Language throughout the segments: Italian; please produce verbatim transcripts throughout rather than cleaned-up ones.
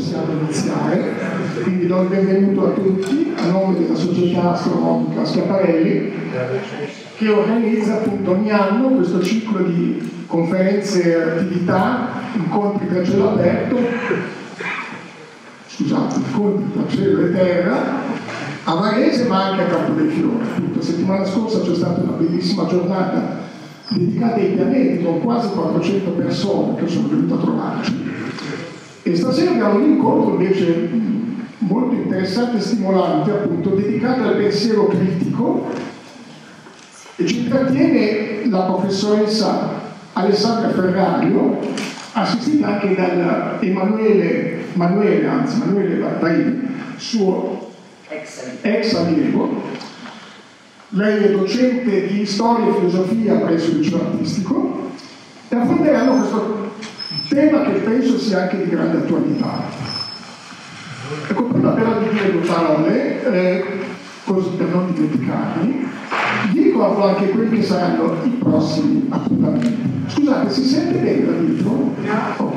possiamo iniziare, quindi do il benvenuto a tutti a nome della Società Astronomica Schiaparelli, che organizza appunto ogni anno questo ciclo di conferenze e attività, incontri tra cielo aperto, scusate, incontri tra cielo e terra, a Varese ma anche a Campo dei Fiori. Appunto, la settimana scorsa c'è stata una bellissima giornata dedicate ai pianeti con quasi quattrocento persone che sono venute a trovarci, e stasera abbiamo un incontro invece molto interessante e stimolante, appunto dedicato al pensiero critico, e ci intrattiene la professoressa Alessandra Ferrario, assistita anche da Emanuele Emanuele, anzi Emanuele Bartaini, suo ex allievo. Lei è docente di storia e filosofia presso il liceo artistico, e affronteranno questo tema che penso sia anche di grande attualità. Ecco, prima però di dire due parole, eh, così per non dimenticarmi, vi ricordo anche quelli che saranno i prossimi appuntamenti. Scusate, si sente bene da dietro? Ok.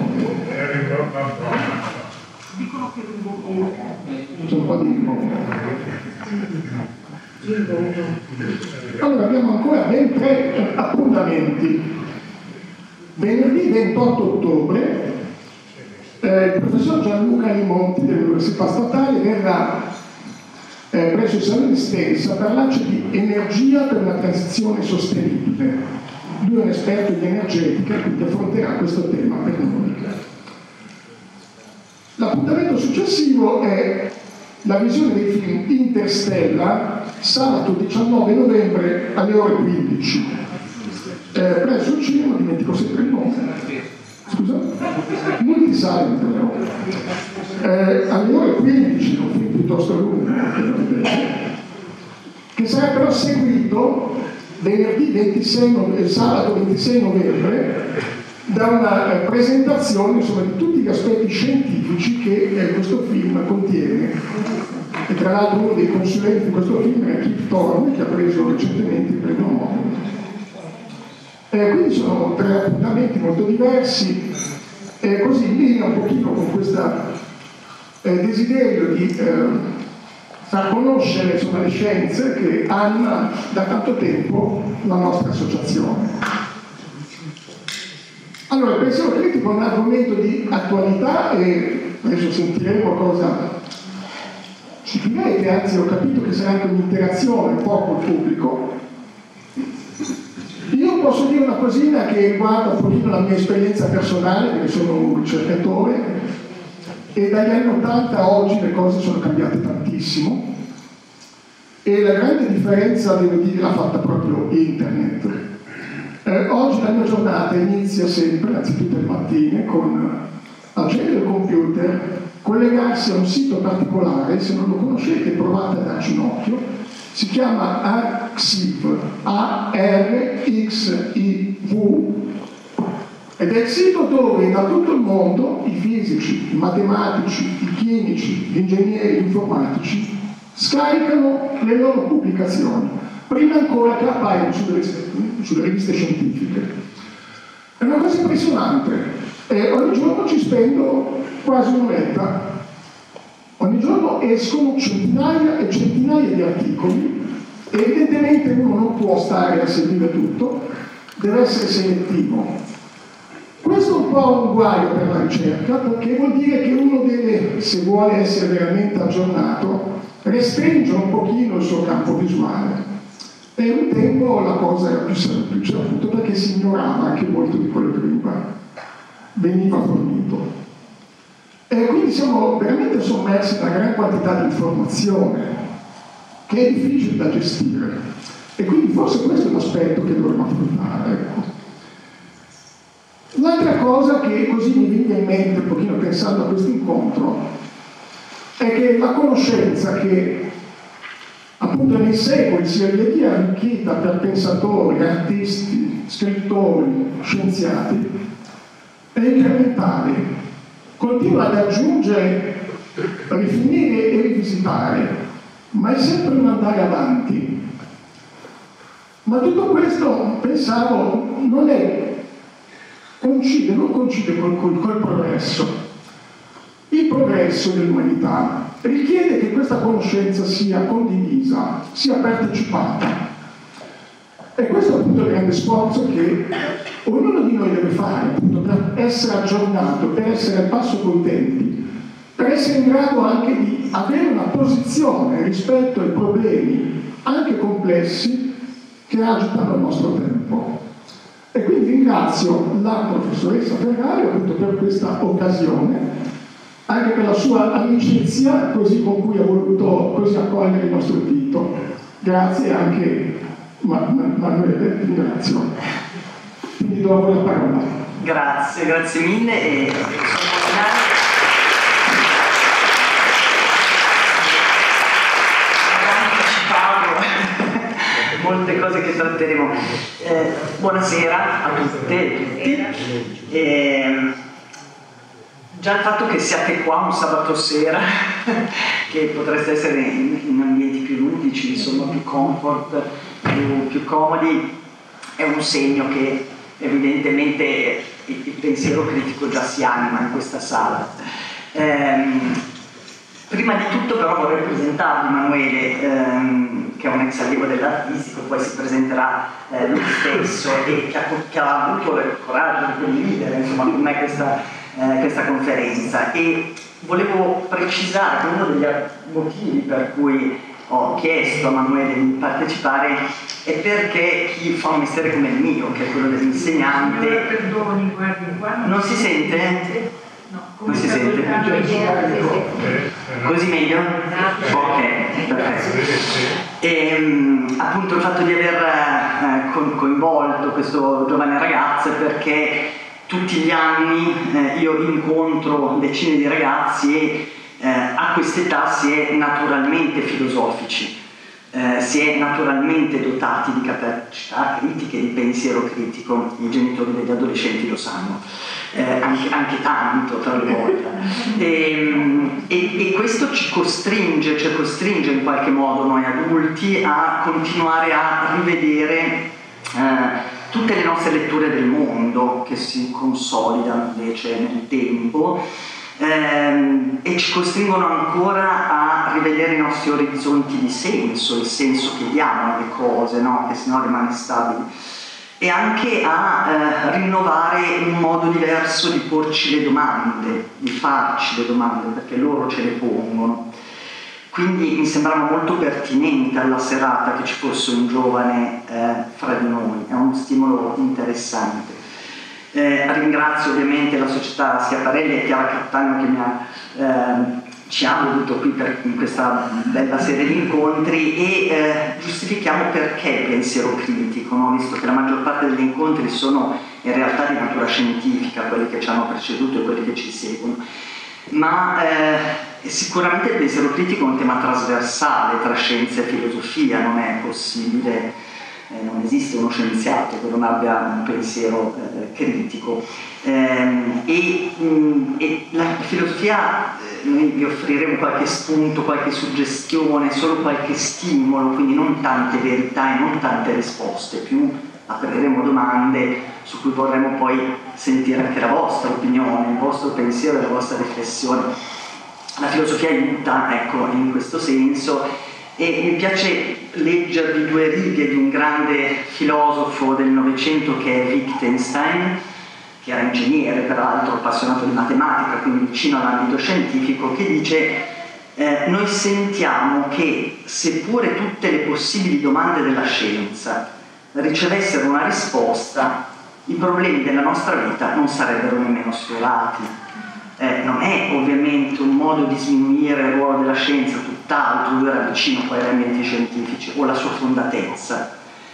Dicono che c'è un po' di allora abbiamo ancora ben tre appuntamenti. Venerdì ventotto ottobre eh, il professor Gianluca Limonti dell'Università Statale verrà eh, presso il Salone di Stensa a parlarci di energia per una transizione sostenibile. Lui è un esperto di energetica e quindi affronterà questo tema per noi. L'appuntamento successivo è la visione dei film Interstellar, sabato diciannove novembre alle ore quindici, eh, presso il cinema, dimentico sempre il nome, scusa? Multisalent, eh, alle ore quindici, un film piuttosto lungo, che sarà però seguito venerdì ventisei novembre, sabato ventisei novembre, da una eh, presentazione insomma, di tutti gli aspetti scientifici che eh, questo film contiene. E tra l'altro uno dei consulenti di questo film è Kip Thorne, che ha preso recentemente il premio Nobel. Eh, quindi sono tre appuntamenti molto diversi, eh, così in linea un pochino con questo eh, desiderio di eh, far conoscere insomma, le scienze che anima da tanto tempo la nostra associazione. Allora, il pensiero critico è un argomento di attualità e adesso sentiremo cosa ci direte, anzi ho capito che sarà anche un'interazione un po' col pubblico. Io posso dire una cosina che riguarda un pochino la mia esperienza personale, perché sono un ricercatore e dagli anni ottanta a oggi le cose sono cambiate tantissimo e la grande differenza, devo dire, l'ha fatta proprio internet. Eh, oggi la mia giornata inizia sempre, anzi tutte le mattine, con accendere il computer, collegarsi a un sito particolare, se non lo conoscete provate a darci un occhio, si chiama Arxiv, A R X I V, ed è il sito dove da tutto il mondo i fisici, i matematici, i chimici, gli ingegneri informatici scaricano le loro pubblicazioni, prima ancora che appaiono sulle, sulle riviste scientifiche. È una cosa impressionante. E ogni giorno ci spendo quasi un'oretta. Ogni giorno escono centinaia e centinaia di articoli e evidentemente uno non può stare a seguire tutto, deve essere selettivo. Questo è un po' un guaio per la ricerca, perché vuol dire che uno deve, se vuole essere veramente aggiornato, restringere un pochino il suo campo visuale. E un tempo la cosa era più semplice, appunto perché si ignorava anche molto di quello che veniva, veniva fornito. E quindi siamo veramente sommersi da una gran quantità di informazione che è difficile da gestire. E quindi forse questo è l'aspetto che dovremmo affrontare. Ecco. L'altra cosa che così mi viene in mente, un pochino pensando a questo incontro, è che la conoscenza che appunto nei secoli si è via via arricchita per pensatori, artisti, scrittori, scienziati, è incrementale, continua ad aggiungere, rifinire e rivisitare, ma è sempre un andare avanti. Ma tutto questo, pensavo, non è, coincide, non coincide col, col, col progresso. Il progresso dell'umanità richiede che questa conoscenza sia condivisa, sia partecipata. E questo è appunto il grande sforzo che ognuno di noi deve fare, appunto, per essere aggiornato, per essere al passo coi tempi, per essere in grado anche di avere una posizione rispetto ai problemi anche complessi che agitano il nostro tempo. E quindi ringrazio la professoressa Ferrari appunto per questa occasione, anche per la sua amicizia così con cui ha voluto così accogliere il nostro invito. Grazie anche Ma, ma, Manuele, ringrazio. Quindi do la parola. Grazie, grazie mille e molte cose che tratteremo. Eh, buonasera a tutte e tutti. Eh, già il fatto che siate qua un sabato sera, che potreste essere in, in ambienti più ludici, insomma più comfort, più, più comodi, è un segno che evidentemente il, il pensiero critico già si anima in questa sala. Eh, Prima di tutto però vorrei presentarvi Emanuele, ehm, che è un ex allievo dell'artistico, poi si presenterà eh, lui stesso e che ha, che ha avuto il coraggio di condividere insomma, con me questa, eh, questa conferenza. E volevo precisare che uno degli motivi per cui ho chiesto a Emanuele di partecipare è perché chi fa un mestiere come il mio, che è quello dell'insegnante... Perdoni, guardi, qua non si sente? No, non si sente? Così meglio? Ok, perfetto. E, appunto il fatto di aver eh, coinvolto questo giovane ragazzo è perché tutti gli anni eh, io incontro decine di ragazzi e eh, a quest'età si è naturalmente filosofici, eh, si è naturalmente dotati di capacità critiche, di pensiero critico. I genitori degli adolescenti lo sanno. Eh, anche, anche tanto talvolta e, e, e questo ci costringe, ci costringe in qualche modo noi adulti a continuare a rivedere eh, tutte le nostre letture del mondo che si consolidano invece nel tempo ehm, e ci costringono ancora a rivedere i nostri orizzonti di senso, il senso che diamo alle cose, no? Che sennò rimane stabile. E anche a eh, rinnovare un modo diverso di porci le domande, di farci le domande, perché loro ce le pongono. Quindi mi sembrava molto pertinente alla serata che ci fosse un giovane eh, fra di noi, è uno stimolo interessante. Eh, ringrazio ovviamente la società Schiaparelli e Chiara Cattaneo che mi ha... Eh, ci ha voluto qui per, in questa bella serie di incontri e eh, giustifichiamo perché il pensiero critico, no? Visto che la maggior parte degli incontri sono in realtà di natura scientifica, quelli che ci hanno preceduto e quelli che ci seguono, ma eh, sicuramente il pensiero critico è un tema trasversale tra scienza e filosofia, non è possibile, eh, non esiste uno scienziato che non abbia un pensiero eh, critico. Eh, e, mh, e la filosofia, eh, noi vi offriremo qualche spunto, qualche suggestione, solo qualche stimolo, quindi non tante verità e non tante risposte, più apriremo domande su cui vorremmo poi sentire anche la vostra opinione, il vostro pensiero e la vostra riflessione. La filosofia aiuta, ecco, in questo senso, e mi piace leggervi due righe di un grande filosofo del Novecento che è Wittgenstein, che era ingegnere, peraltro appassionato di matematica, quindi vicino all'ambito scientifico, che dice eh, noi sentiamo che seppure tutte le possibili domande della scienza ricevessero una risposta, i problemi della nostra vita non sarebbero nemmeno sfiorati. Eh, non è ovviamente un modo di sminuire il ruolo della scienza, tutt'altro, lui era vicino poi agli ambienti scientifici, o la sua fondatezza.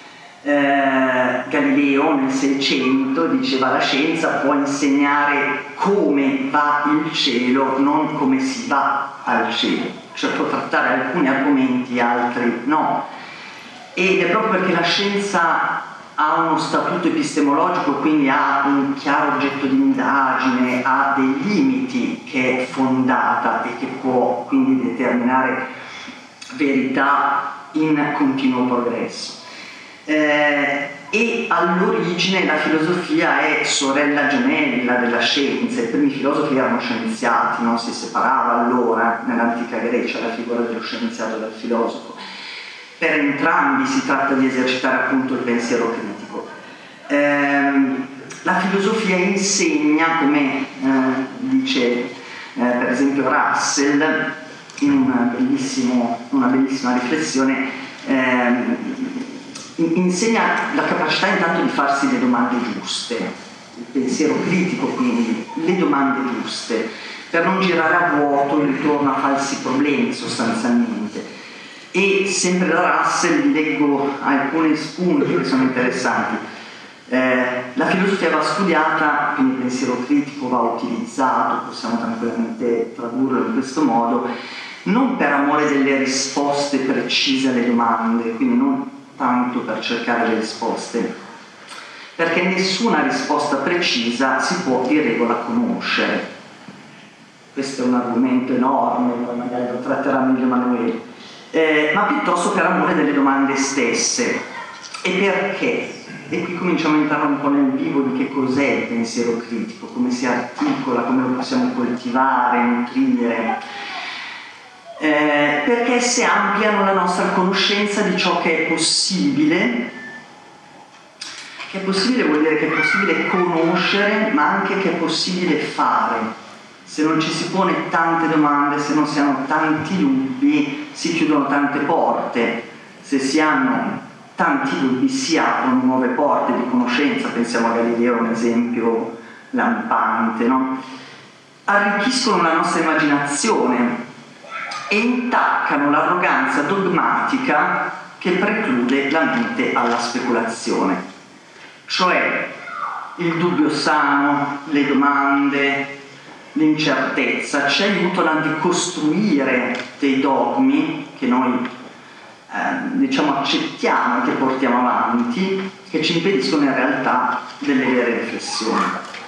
Eh, Galileo nel Seicento diceva la scienza può insegnare come va il cielo, non come si va al cielo, cioè può trattare alcuni argomenti, altri no, ed è proprio perché la scienza ha uno statuto epistemologico, quindi ha un chiaro oggetto di indagine, ha dei limiti che è fondata e che può quindi determinare verità in continuo progresso. Eh, e all'origine la filosofia è sorella gemella della scienza. I primi filosofi erano scienziati, non si separava allora nell'antica Grecia la figura dello scienziato e del filosofo. Per entrambi si tratta di esercitare appunto il pensiero critico. Ehm, la filosofia insegna, come eh, dice eh, per esempio Russell in una, bellissimo, una bellissima riflessione, ehm, insegna la capacità intanto di farsi le domande giuste, il pensiero critico quindi, le domande giuste, per non girare a vuoto intorno a falsi problemi sostanzialmente. E sempre da Russell vi leggo alcuni spunti che sono interessanti. Eh, la filosofia va studiata, quindi il pensiero critico va utilizzato, possiamo tranquillamente tradurlo in questo modo, non per amore delle risposte precise alle domande, quindi non tanto per cercare le risposte, perché nessuna risposta precisa si può di regola conoscere. Questo è un argomento enorme, magari lo tratterà meglio Emanuele, eh, ma piuttosto per amore delle domande stesse. E perché? E qui cominciamo a entrare un po' nel vivo di che cos'è il pensiero critico, come si articola, come lo possiamo coltivare, nutrire. Eh, perché esse ampliano la nostra conoscenza di ciò che è possibile. Che è possibile vuol dire che è possibile conoscere, ma anche che è possibile fare. Se non ci si pone tante domande, se non si hanno tanti dubbi, si chiudono tante porte. Se si hanno tanti dubbi, si aprono nuove porte di conoscenza. Pensiamo a Galileo, un esempio lampante, no? Arricchiscono la nostra immaginazione e intaccano l'arroganza dogmatica che preclude la mente alla speculazione. Cioè il dubbio sano, le domande, l'incertezza ci aiutano a costruire dei dogmi che noi eh, diciamo accettiamo e che portiamo avanti, che ci impediscono in realtà delle vere riflessioni.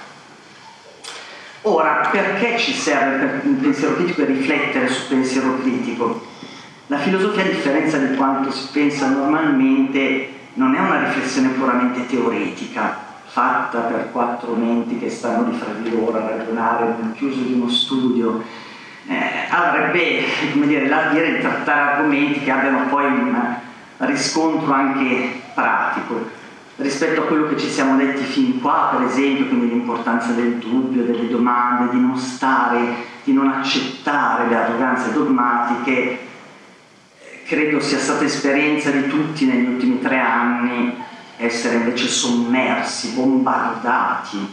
Ora, perché ci serve per il pensiero critico e riflettere sul pensiero critico? La filosofia, a differenza di quanto si pensa normalmente, non è una riflessione puramente teoretica, fatta per quattro menti che stanno di fra di loro a ragionare nel chiuso di uno studio. Eh, avrebbe, come dire, l'ardire di trattare argomenti che abbiano poi un riscontro anche pratico. Rispetto a quello che ci siamo detti fin qua, per esempio, quindi l'importanza del dubbio, delle domande, di non stare, di non accettare le arroganze dogmatiche, credo sia stata esperienza di tutti negli ultimi tre anni essere invece sommersi, bombardati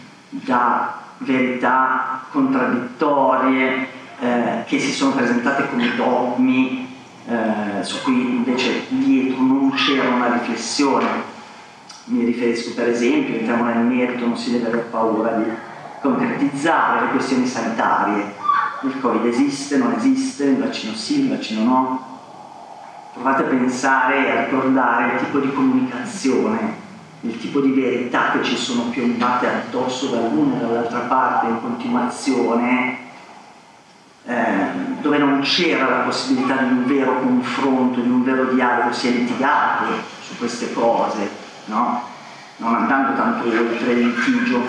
da verità contraddittorie eh, che si sono presentate come dogmi, eh, su cui invece dietro non c'era una riflessione. Mi riferisco per esempio, entriamo nel merito, non si deve aver paura di concretizzare le questioni sanitarie. Il Covid esiste, non esiste, il vaccino sì, il vaccino no. Provate a pensare e a ricordare il tipo di comunicazione, il tipo di verità che ci sono piombate addosso dall'una e dall'altra parte in continuazione, eh, dove non c'era la possibilità di un vero confronto, di un vero dialogo, si è litigato su queste cose. No? Non andando tanto oltre il litigio,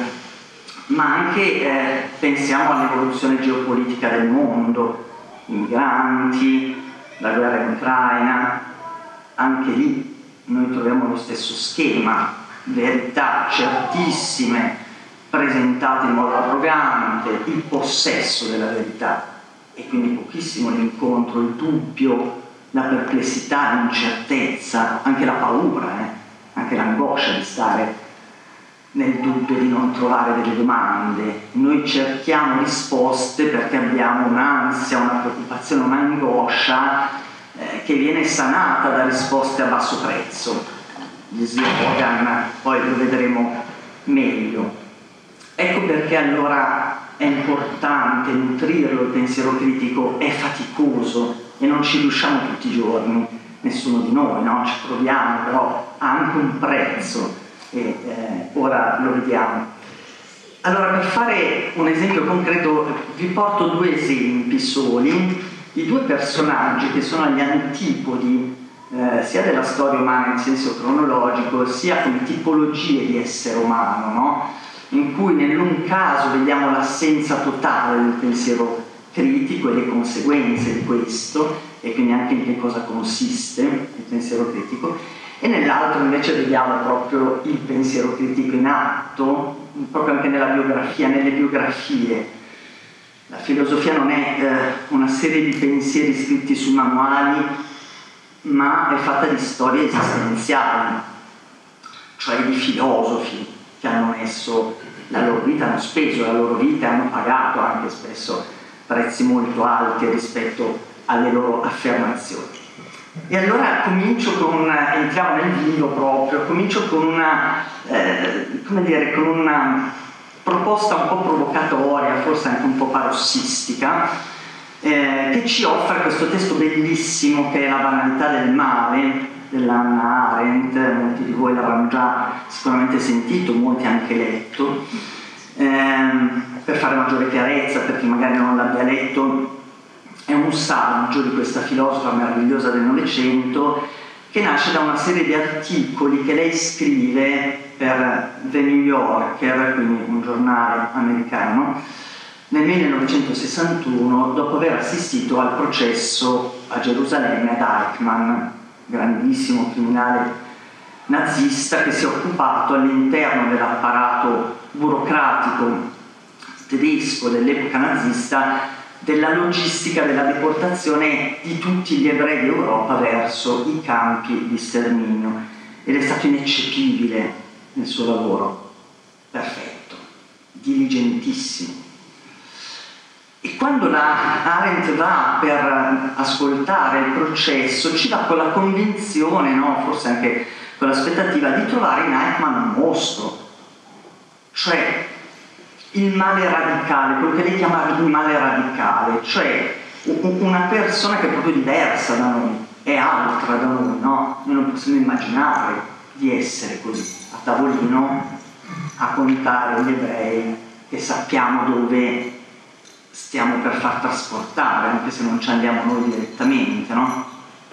ma anche eh, pensiamo all'evoluzione geopolitica del mondo, i migranti, la guerra in Ucraina, anche lì noi troviamo lo stesso schema, verità certissime presentate in modo arrogante, il possesso della verità e quindi pochissimo l'incontro, il dubbio, la perplessità, l'incertezza, anche la paura, eh? anche l'angoscia di stare nel dubbio di non trovare delle domande. Noi cerchiamo risposte perché abbiamo un'ansia, una preoccupazione, un'angoscia eh, che viene sanata da risposte a basso prezzo. Gli slogan poi lo vedremo meglio. Ecco perché allora è importante nutrirlo il pensiero critico, è faticoso e non ci riusciamo tutti i giorni, nessuno di noi, no? Ci proviamo, però ha anche un prezzo e eh, ora lo vediamo. Allora, per fare un esempio concreto vi porto due esempi soli di due personaggi che sono agli antipodi eh, sia della storia umana in senso cronologico, sia come tipologie di essere umano, no? In cui nell'un caso vediamo l'assenza totale del pensiero critico e le conseguenze di questo, e quindi anche in che cosa consiste il pensiero critico, e nell'altro invece vediamo proprio il pensiero critico in atto, proprio anche nella biografia, nelle biografie. La filosofia non è eh, una serie di pensieri scritti su manuali, ma è fatta di storie esistenziali, cioè di filosofi che hanno messo la loro vita, hanno speso la loro vita e hanno pagato anche spesso prezzi molto alti rispetto alle loro affermazioni. E allora comincio con, entriamo nel vivo proprio, comincio con una, eh, come dire, con una proposta un po' provocatoria, forse anche un po' parossistica, eh, che ci offre questo testo bellissimo che è La banalità del male, dell'Hannah Arendt. Molti di voi l'avranno già sicuramente sentito, molti anche letto. Eh, per fare maggiore chiarezza, per chi magari non l'abbia letto, è un saggio di questa filosofa meravigliosa del Novecento che nasce da una serie di articoli che lei scrive per The New Yorker, quindi un giornale americano, nel millenovecentosessantuno, dopo aver assistito al processo a Gerusalemme ad Eichmann, grandissimo criminale nazista che si è occupato all'interno dell'apparato burocratico tedesco dell'epoca nazista della logistica della deportazione di tutti gli ebrei d'Europa verso i campi di sterminio, ed è stato ineccepibile nel suo lavoro, perfetto, diligentissimo. E quando la Arendt va per ascoltare il processo ci va con la convinzione, no, forse anche con l'aspettativa di trovare in Eichmann un mostro, cioè il male radicale, quello che lei chiama il male radicale, cioè una persona che è proprio diversa da noi, è altra da noi, no? Noi non possiamo immaginare di essere così, a tavolino, a contare gli ebrei che sappiamo dove stiamo per far trasportare, anche se non ci andiamo noi direttamente, no?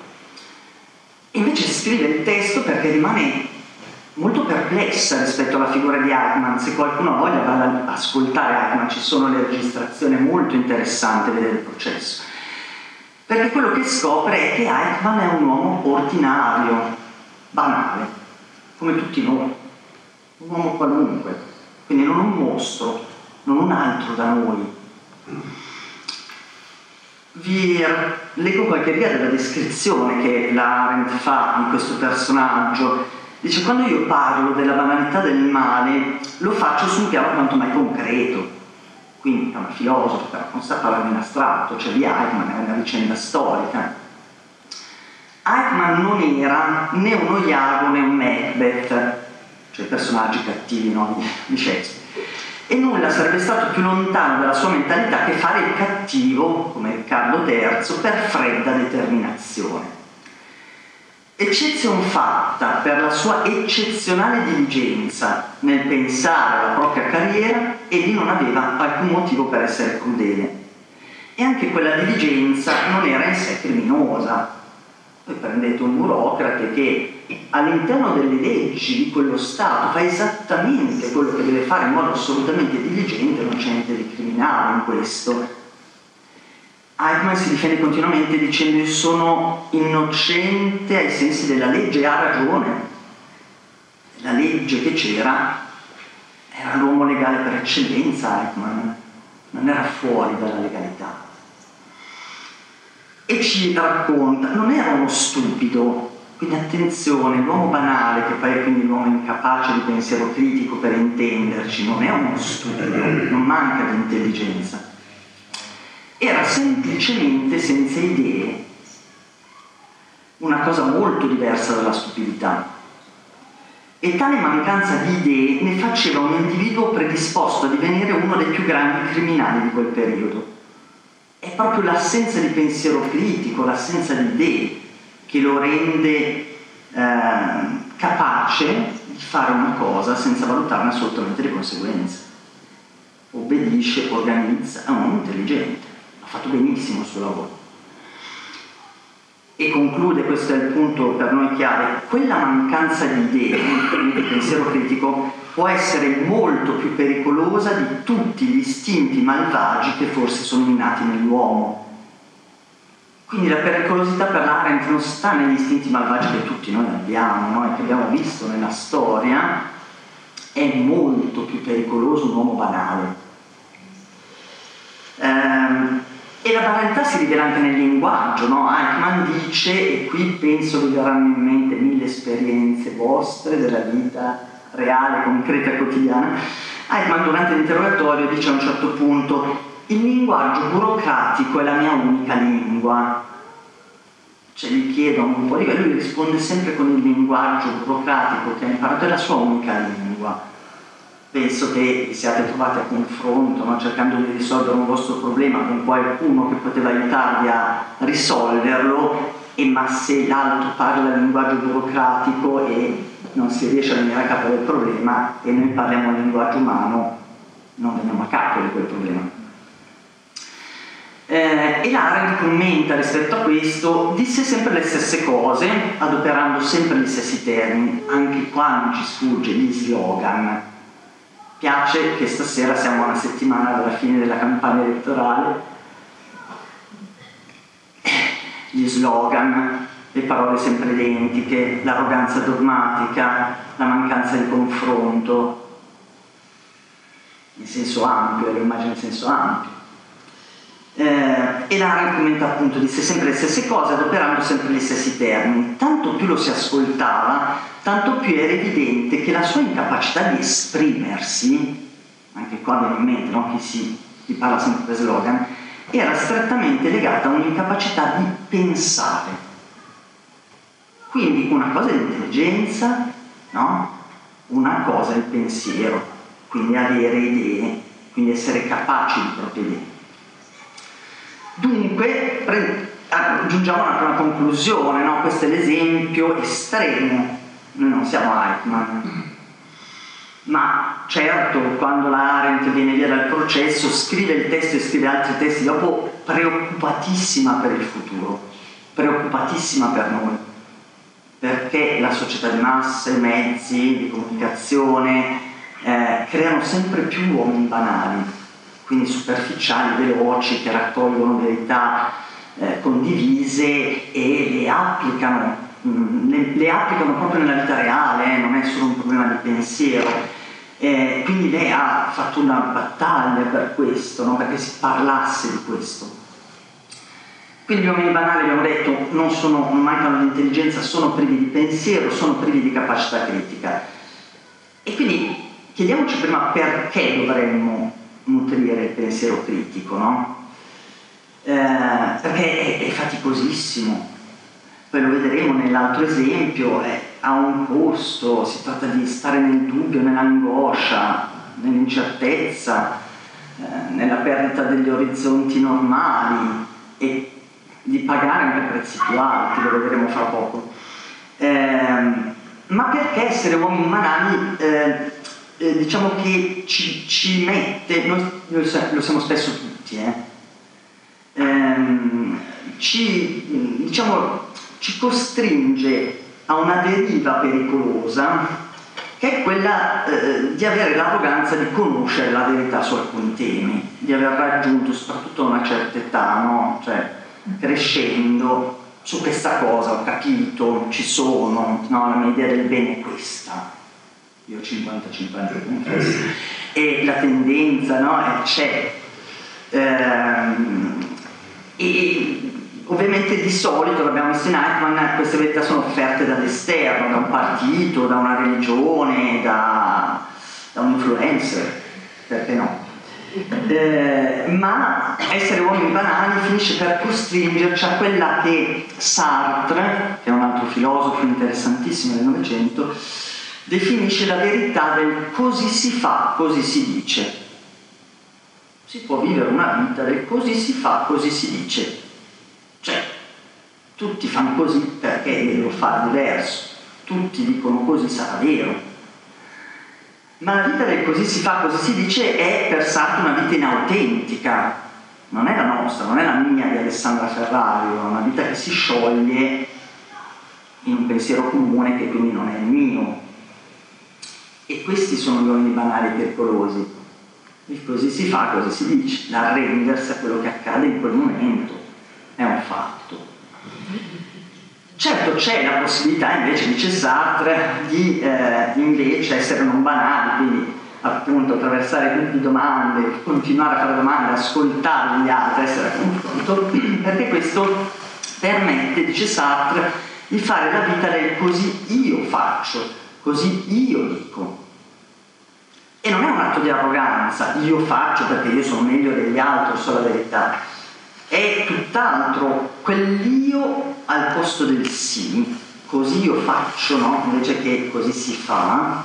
E invece scrive il testo perché rimane molto perplessa rispetto alla figura di Eichmann. Se qualcuno ha voglia vada ad ascoltare Eichmann, ci sono le registrazioni molto interessanti, vedere il processo, perché quello che scopre è che Eichmann è un uomo ordinario, banale, come tutti noi, un uomo qualunque, quindi non un mostro, non un altro da noi. Vi leggo qualche riga della descrizione che la Arendt fa di questo personaggio. Dice: quando io parlo della banalità del male lo faccio su un piano quanto mai concreto, quindi è una filosofa, non sta parlando in astratto, cioè di Eichmann, è una vicenda storica. Eichmann non era né uno Iago né un Macbeth, cioè i personaggi cattivi, no, di, di Shakespeare, e nulla sarebbe stato più lontano dalla sua mentalità che fare il cattivo, come Riccardo terzo, per fredda determinazione. Eccezion fatta per la sua eccezionale diligenza nel pensare alla propria carriera, egli non aveva alcun motivo per essere crudele. E anche quella diligenza non era in sé criminosa. Voi prendete un burocrate che all'interno delle leggi di quello Stato fa esattamente quello che deve fare in modo assolutamente diligente, non c'è niente di criminale in questo. Eichmann si difende continuamente dicendo: io sono innocente ai sensi della legge, e ha ragione. La legge che c'era era l'uomo legale per eccellenza. Eichmann non era fuori dalla legalità. E ci racconta, non era uno stupido, quindi attenzione, l'uomo banale, che poi è quindi l'uomo incapace di pensiero critico per intenderci, non è uno stupido, non manca di intelligenza. Era semplicemente senza idee, una cosa molto diversa dalla stupidità. E tale mancanza di idee ne faceva un individuo predisposto a divenire uno dei più grandi criminali di quel periodo. È proprio l'assenza di pensiero critico, l'assenza di idee, che lo rende eh, capace di fare una cosa senza valutarne assolutamente le conseguenze. Obbedisce, organizza, è un uomo intelligente. Ha fatto benissimo il suo lavoro. e conclude, questo è il punto per noi chiave, quella mancanza di idee, di pensiero critico, può essere molto più pericolosa di tutti gli istinti malvagi che forse sono innati nell'uomo. Quindi la pericolosità per l'Arendt non sta negli istinti malvagi che tutti noi abbiamo, no? E che abbiamo visto nella storia. È molto più pericoloso un uomo banale. Ehm, e la banalità si rivela anche nel linguaggio, no? Eichmann dice, e qui penso vi verranno in mente mille esperienze vostre della vita reale, concreta e quotidiana. Eichmann durante l'interrogatorio dice a un certo punto: il linguaggio burocratico è la mia unica lingua. Cioè gli chiedono un po' di... lui risponde sempre con il linguaggio burocratico che ha imparato, è la sua unica lingua. Penso che vi siate trovati a confronto, no? Cercando di risolvere un vostro problema con qualcuno che poteva aiutarvi a risolverlo, e ma se l'altro parla il linguaggio burocratico e non si riesce a venire a capo del problema, e noi parliamo il linguaggio umano, non veniamo a capo di quel problema. Eh, e l'Arendt commenta rispetto a questo: disse sempre le stesse cose, adoperando sempre gli stessi termini, anche quando ci sfugge gli slogan. Piace che stasera siamo a una settimana dalla fine della campagna elettorale. Gli slogan, le parole sempre identiche, l'arroganza dogmatica, la mancanza di confronto, in senso ampio, lo immagino in senso ampio. Eh, e l'Arendt commenta appunto, disse sempre le stesse cose, adoperando sempre gli stessi termini. Tanto più lo si ascoltava, tanto più era evidente che la sua incapacità di esprimersi, anche qua viene in mente, no? chi, si, chi parla sempre per slogan, era strettamente legata a un'incapacità di pensare. Quindi una cosa è l'intelligenza, no? Una cosa è il pensiero, quindi avere idee, quindi essere capaci di proprie idee. Dunque, aggiungiamo una prima conclusione, no? Questo è l'esempio estremo. Noi non siamo Eichmann, ma certo quando la Arendt viene via dal processo scrive il testo e scrive altri testi dopo, preoccupatissima per il futuro, preoccupatissima per noi, perché la società di massa, i mezzi di comunicazione eh, creano sempre più uomini banali, quindi superficiali, veloci, che raccolgono verità eh, condivise e le applicano, mh, le, le applicano proprio nella vita reale, eh, non è solo un problema di pensiero. Eh, quindi lei ha fatto una battaglia per questo, no? Perché si parlasse di questo. Quindi gli uomini banali, abbiamo detto, non, sono, non mancano di intelligenza, sono privi di pensiero, sono privi di capacità critica. E quindi chiediamoci prima perché dovremmo nutrire il pensiero critico, no? Eh, perché è, è faticosissimo. Poi lo vedremo nell'altro esempio, è, ha un costo, si tratta di stare nel dubbio, nell'angoscia, nell'incertezza, eh, nella perdita degli orizzonti normali e di pagare anche prezzi più alti, lo vedremo fra poco. Eh, ma perché essere uomini banali, eh, eh, diciamo che ci, ci mette, noi, noi lo siamo spesso tutti, eh, ehm, ci, diciamo, ci costringe a una deriva pericolosa, che è quella eh, di avere l'arroganza di conoscere la verità su alcuni temi, di aver raggiunto soprattutto a una certa età, no? Cioè crescendo, su questa cosa ho capito, ci sono, no? La mia idea del bene è questa, io ho cinquantacinque anni confesso, e la tendenza, no? E c'è. Ehm, e ovviamente di solito, l'abbiamo visto in Eichmann, queste verità sono offerte dall'esterno, da un partito, da una religione, da, da un influencer, perché no? Eh, ma essere uomini banali finisce per costringerci a quella che Sartre, che è un altro filosofo interessantissimo del Novecento, definisce la verità del così si fa, così si dice. Si può vivere una vita del così si fa, così si dice. Cioè, tutti fanno così perché devo fare diverso, tutti dicono così sarà vero. Ma la vita del così si fa, così si dice è per Sartre una vita inautentica, non è la nostra, non è la mia di Alessandra Ferrario, è una vita che si scioglie in un pensiero comune che quindi non è il mio. E questi sono gli uomini banali e pericolosi. Il così si fa, così si dice, l'arrendersi a quello che accade in quel momento è un fatto. Certo, c'è la possibilità invece, dice Sartre, di eh, invece essere non banali, quindi appunto attraversare gruppi di domande, continuare a fare domande, ascoltare gli altri, essere a confronto, perché questo permette, dice Sartre, di fare la vita del così io faccio, così io dico. E non è un atto di arroganza, io faccio perché io sono meglio degli altri, so la verità. È tutt'altro, quell'io al posto del sì, così io faccio, no? Invece che così si fa,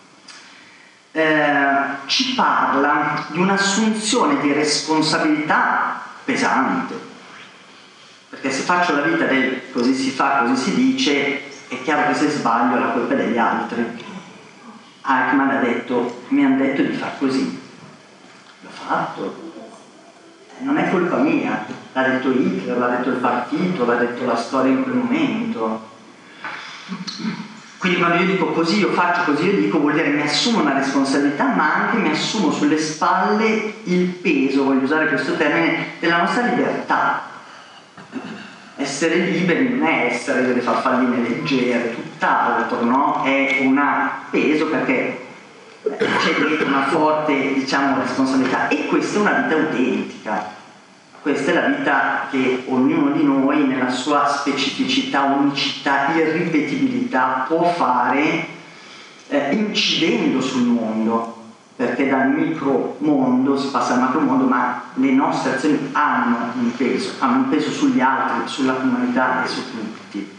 eh, ci parla di un'assunzione di responsabilità pesante. Perché se faccio la vita del così si fa, così si dice, è chiaro che se sbaglio la colpa è degli altri. Eichmann ha detto, mi hanno detto di far così, l'ho fatto. Non è colpa mia, l'ha detto Hitler, l'ha detto il partito, l'ha detto la storia in quel momento. Quindi quando io dico così io faccio, così io dico, vuol dire che mi assumo una responsabilità, ma anche mi assumo sulle spalle il peso, voglio usare questo termine, della nostra libertà. Essere liberi non è essere delle farfalline leggere, tutt'altro, no? È un peso perché c'è dietro una forte, diciamo, responsabilità, e questa è una vita autentica. Questa è la vita che ognuno di noi nella sua specificità, unicità, irripetibilità può fare eh, incidendo sul mondo, perché dal micro mondo si passa al macro mondo, ma le nostre azioni hanno un peso, hanno un peso sugli altri, sulla comunità e su tutti.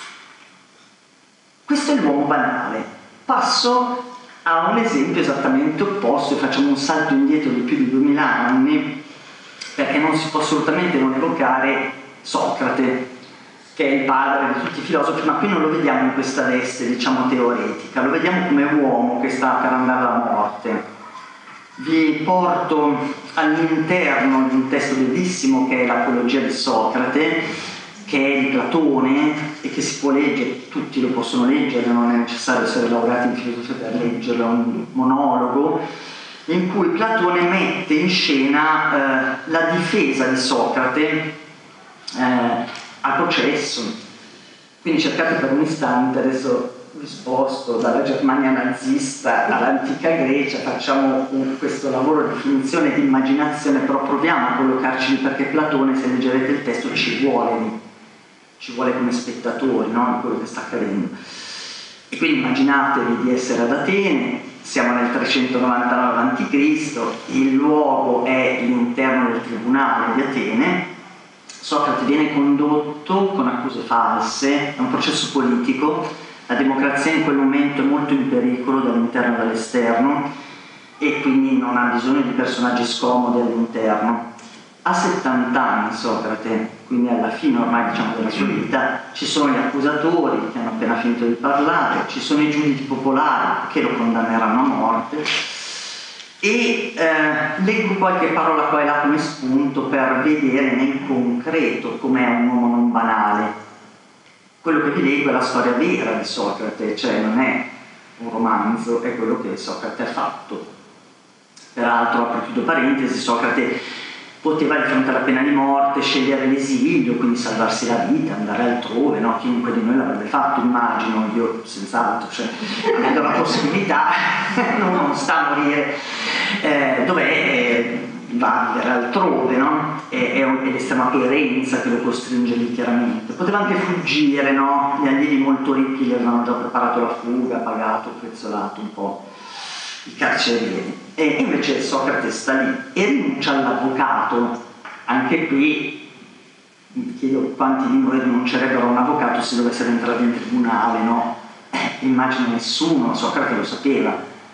Questo è l'uomo banale. Passo a un esempio esattamente opposto e facciamo un salto indietro di più di duemila anni, perché non si può assolutamente non evocare Socrate, che è il padre di tutti i filosofi, ma qui non lo vediamo in questa veste, diciamo, teoretica, lo vediamo come uomo che sta per andare alla morte. Vi porto all'interno di un testo bellissimo che è l'Apologia di Socrate, che è di Platone e che si può leggere, tutti lo possono leggere, non è necessario essere laureati in filosofia per leggerlo, è un monologo in cui Platone mette in scena eh, la difesa di Socrate eh, al processo. Quindi cercate per un istante, adesso vi sposto dalla Germania nazista all'antica Grecia, facciamo un, questo lavoro di definizione e di immaginazione, però proviamo a collocarci lì, perché Platone, se leggerete il testo, ci vuole lì, ci vuole come spettatori, no? Di quello che sta accadendo. E quindi immaginatevi di essere ad Atene, siamo nel trecentonovantanove avanti Cristo, il luogo è l'interno del tribunale di Atene, Socrate viene condotto con accuse false, è un processo politico, la democrazia in quel momento è molto in pericolo dall'interno e dall'esterno e quindi non ha bisogno di personaggi scomodi all'interno. A settanta anni Socrate, quindi alla fine ormai, diciamo, della sua vita, ci sono gli accusatori che hanno appena finito di parlare, ci sono i giudici popolari che lo condanneranno a morte e eh, leggo qualche parola qua e là come spunto per vedere nel concreto com'è un uomo non banale. Quello che vi leggo è la storia vera di Socrate, cioè non è un romanzo, è quello che Socrate ha fatto. Peraltro, apro e chiudo parentesi, Socrate poteva di fronte alla pena di morte scegliere l'esilio, quindi salvarsi la vita, andare altrove, no? Chiunque di noi l'avrebbe fatto, immagino, io senz'altro, cioè, avendo la possibilità, non, non sta a morire, eh, dov'è? Eh, va a vivere altrove, no? È, è, è l'estrema coerenza che lo costringe lì, chiaramente. Poteva anche fuggire, no? Gli allievi molto ricchi gli avevano già preparato la fuga, pagato, prezzolato un po' i carcerieri. E invece Socrate sta lì e rinuncia all'avvocato. Anche qui mi chiedo quanti di noi rinuncerebbero a un avvocato se dovessero entrare in tribunale, no? Eh, immagino nessuno, Socrate lo sapeva.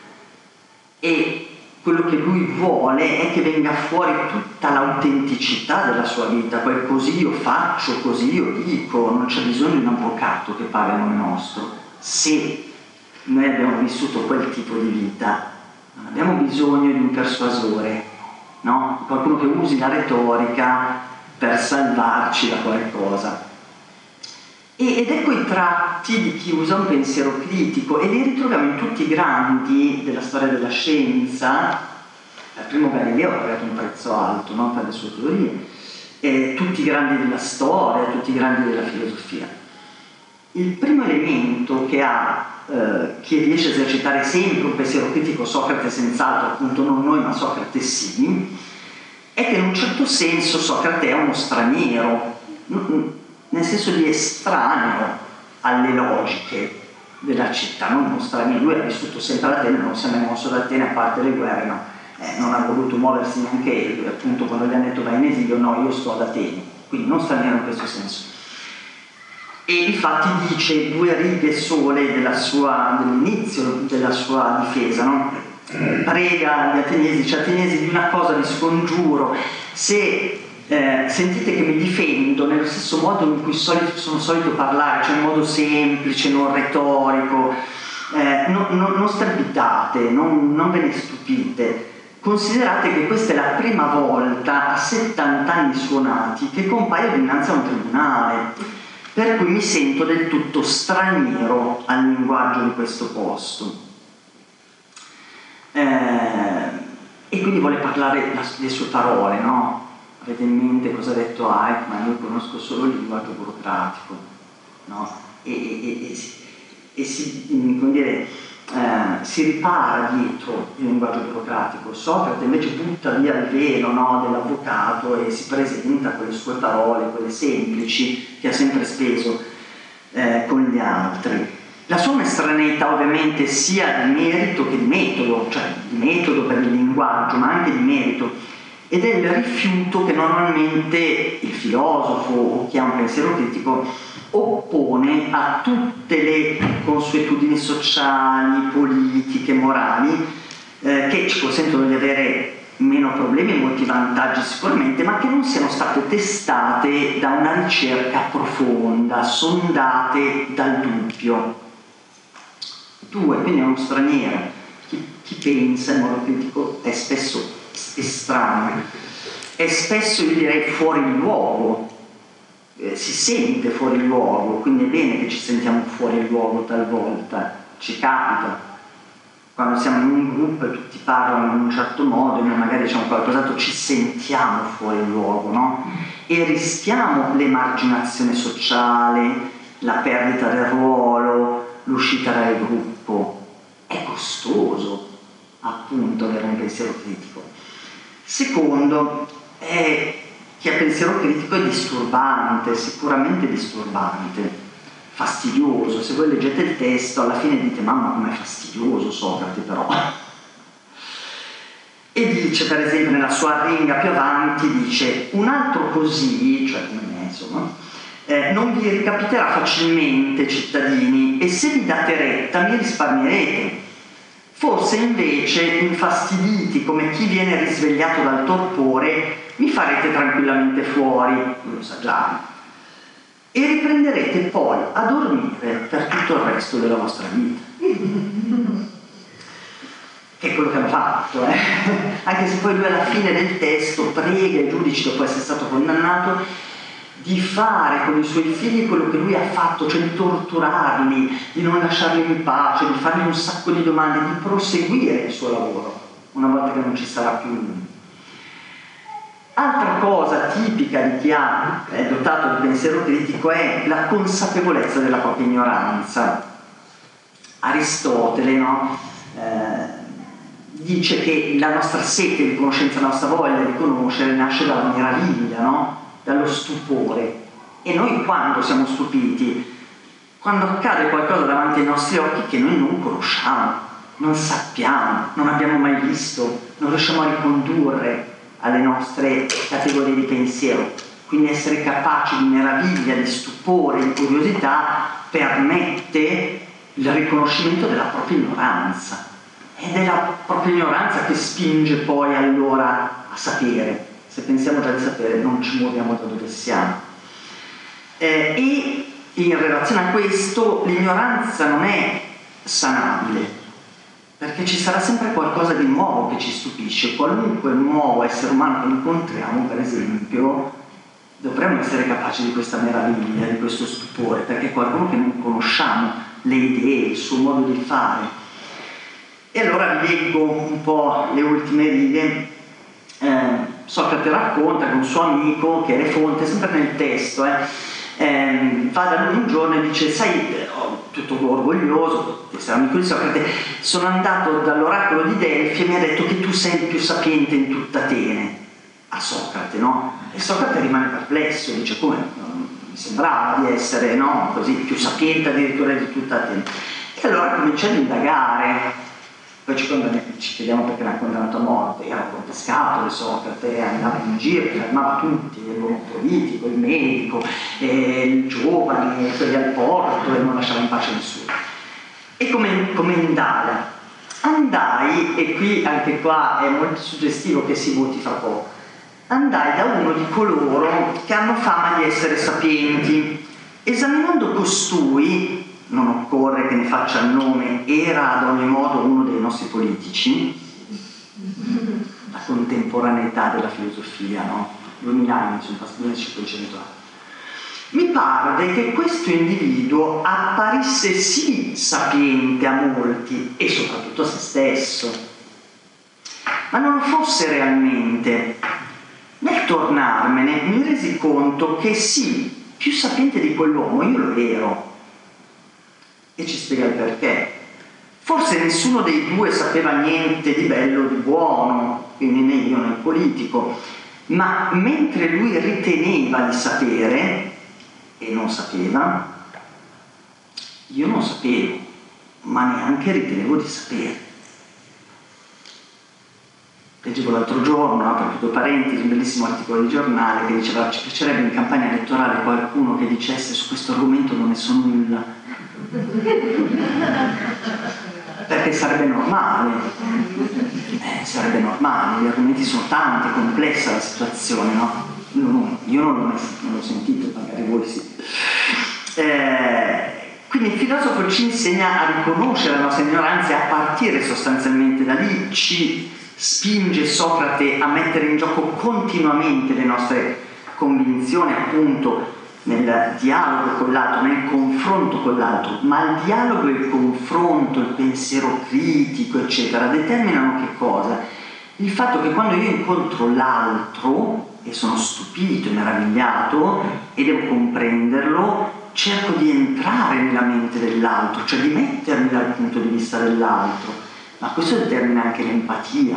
E quello che lui vuole è che venga fuori tutta l'autenticità della sua vita, quel così io faccio, così io dico, non c'è bisogno di un avvocato che parli a nome nostro. Se noi abbiamo vissuto quel tipo di vita, non abbiamo bisogno di un persuasore, no? Qualcuno che usi la retorica per salvarci da qualcosa. E, ed ecco i tratti di chi usa un pensiero critico, e li ritroviamo in tutti i grandi della storia della scienza. Il primo Galileo ha pagato un prezzo alto, no? Per le sue teorie, e tutti i grandi della storia, tutti i grandi della filosofia. Il primo elemento che ha eh, chi riesce a esercitare sempre un pensiero critico, Socrate senz'altro, appunto non noi ma Socrate sì, è che in un certo senso Socrate è uno straniero, nel senso di estraneo alle logiche della città, non uno straniero. Lui ha vissuto sempre ad Atene, non si è mai mosso da Atene a parte le guerre, no? Eh, non ha voluto muoversi neanche lui, appunto quando gli hanno detto vai in esilio, no, io sto ad Atene, quindi non straniero in questo senso. E infatti dice due righe sole della sua, dell'inizio della sua difesa, no? Prega gli ateniesi, dice: ateniesi, di una cosa vi scongiuro, se eh, sentite che mi difendo nello stesso modo in cui solito, sono solito parlare, cioè in modo semplice, non retorico, eh, no, no, non streppitate, non, non ve ne stupite. Considerate che questa è la prima volta a settanta anni suonati che compaio dinanzi a un tribunale, per cui mi sento del tutto straniero al linguaggio di questo posto. Eh, e quindi vuole parlare la, le sue parole, no? Avete in mente cosa ha detto Eichmann? Io conosco solo il linguaggio burocratico, no? E, e, e, e si, come dire, eh, si ripara dietro il linguaggio burocratico. Socrate invece butta via il velo, no, dell'avvocato e si presenta con le sue parole, quelle semplici che ha sempre speso eh, con gli altri. La sua estraneità ovviamente sia di merito che di metodo, cioè di metodo per il linguaggio, ma anche di merito, ed è il rifiuto che normalmente il filosofo o chi ha un pensiero critico oppone a tutte le consuetudini sociali, politiche, morali, eh, che ci consentono di avere meno problemi e molti vantaggi sicuramente, ma che non siano state testate da una ricerca profonda, sondate dal dubbio. Due, quindi è uno straniero. Chi, chi pensa in modo critico è spesso estraneo, è spesso, io direi, fuori luogo, eh, si sente fuori luogo, quindi è bene che ci sentiamo fuori luogo talvolta, ci capita, quando siamo in un gruppo e tutti parlano in un certo modo e noi magari diciamo qualcos'altro, ci sentiamo fuori luogo, no? E rischiamo l'emarginazione sociale, la perdita del ruolo, l'uscita dal gruppo. È costoso appunto avere un pensiero critico. Secondo, è, chi ha pensiero critico è disturbante, sicuramente disturbante, fastidioso. Se voi leggete il testo alla fine dite: mamma, com'è fastidioso Socrate però. E dice, per esempio, nella sua arringa più avanti, dice: un altro così, cioè come me, insomma, eh, non vi ricapiterà facilmente, cittadini, e se vi date retta mi risparmierete. Forse invece, infastiditi come chi viene risvegliato dal torpore, mi farete tranquillamente fuori, lo sa già, e riprenderete poi a dormire per tutto il resto della vostra vita. Che è quello che hanno fatto, eh? Anche se poi lui alla fine del testo prega i giudici, dopo essere stato condannato, di fare con i suoi figli quello che lui ha fatto, cioè di torturarli, di non lasciarli in pace, di fargli un sacco di domande, di proseguire il suo lavoro una volta che non ci sarà più lui. Altra cosa tipica di chi ha è dotato di pensiero critico è la consapevolezza della propria ignoranza. Aristotele, no? Eh, dice che la nostra sete di conoscenza, la nostra voglia di conoscere nasce dalla meraviglia, no? Dallo stupore. E noi quando siamo stupiti? Quando accade qualcosa davanti ai nostri occhi che noi non conosciamo, non sappiamo, non abbiamo mai visto, non riusciamo a ricondurre alle nostre categorie di pensiero. Quindi essere capaci di meraviglia, di stupore, di curiosità permette il riconoscimento della propria ignoranza. Ed è la propria ignoranza che spinge poi allora a sapere. Se pensiamo già di sapere non ci muoviamo da dove siamo. Eh, e in relazione a questo l'ignoranza non è sanabile, perché ci sarà sempre qualcosa di nuovo che ci stupisce. Qualunque nuovo essere umano che incontriamo, per esempio, dovremmo essere capaci di questa meraviglia, di questo stupore, perché è qualcuno che non conosciamo, le idee, il suo modo di fare. E allora vi leggo un po' le ultime righe. Eh, Socrate racconta che un suo amico, che è Fonte, sempre nel testo, eh, eh, va da lui un giorno e dice: sai, oh, tutto orgoglioso, essere amico di Socrate, sono andato dall'oracolo di Delfi e mi ha detto che tu sei il più sapiente in tutta Atene. A Socrate, no? E Socrate rimane perplesso, dice: come? Mi sembrava di essere, no? Così, più sapiente addirittura di tutta Atene. E allora comincia ad indagare. Poi ci, ci chiediamo perché l'ha condannato a morte. Era un contescato di Socrate, andava in giro, fermava tutti, l'uomo politico, il medico, eh, il giovane, quelli al porto, e non lasciava in pace nessuno. E come, come indaga? Andai, e qui anche qua è molto suggestivo che si voti fra poco, andai da uno di coloro che hanno fama di essere sapienti. Esaminando costui, non occorre che ne faccia il nome, era ad ogni modo uno dei nostri politici, la contemporaneità della filosofia, no? duemila anni, sono passati duemilacinquecento anni. Mi parve che questo individuo apparisse sì sapiente a molti e soprattutto a se stesso, ma non lo fosse realmente. Nel tornarmene mi resi conto che sì, più sapiente di quell'uomo io lo ero. E ci spiega il perché. Forse nessuno dei due sapeva niente di bello o di buono, quindi né io né il politico, ma mentre lui riteneva di sapere e non sapeva, io non sapevo, ma neanche ritenevo di sapere. Leggevo l'altro giorno, apro due parentesi, un bellissimo articolo di giornale che diceva: ci piacerebbe in campagna elettorale qualcuno che dicesse su questo argomento non ne so nulla. Perché sarebbe normale, eh, sarebbe normale, gli argomenti sono tanti, è complessa la situazione, no? Io non, io non l'ho mai non l'ho sentito, magari voi sì. Eh, quindi il filosofo ci insegna a riconoscere la nostra ignoranza e a partire sostanzialmente da lì. Ci spinge Socrate a mettere in gioco continuamente le nostre convinzioni, appunto nel dialogo con l'altro, nel confronto con l'altro, ma il dialogo e il confronto, il pensiero critico, eccetera, determinano che cosa? Il fatto che quando io incontro l'altro e sono stupito e meravigliato e devo comprenderlo, cerco di entrare nella mente dell'altro, cioè di mettermi dal punto di vista dell'altro, ma questo determina anche l'empatia,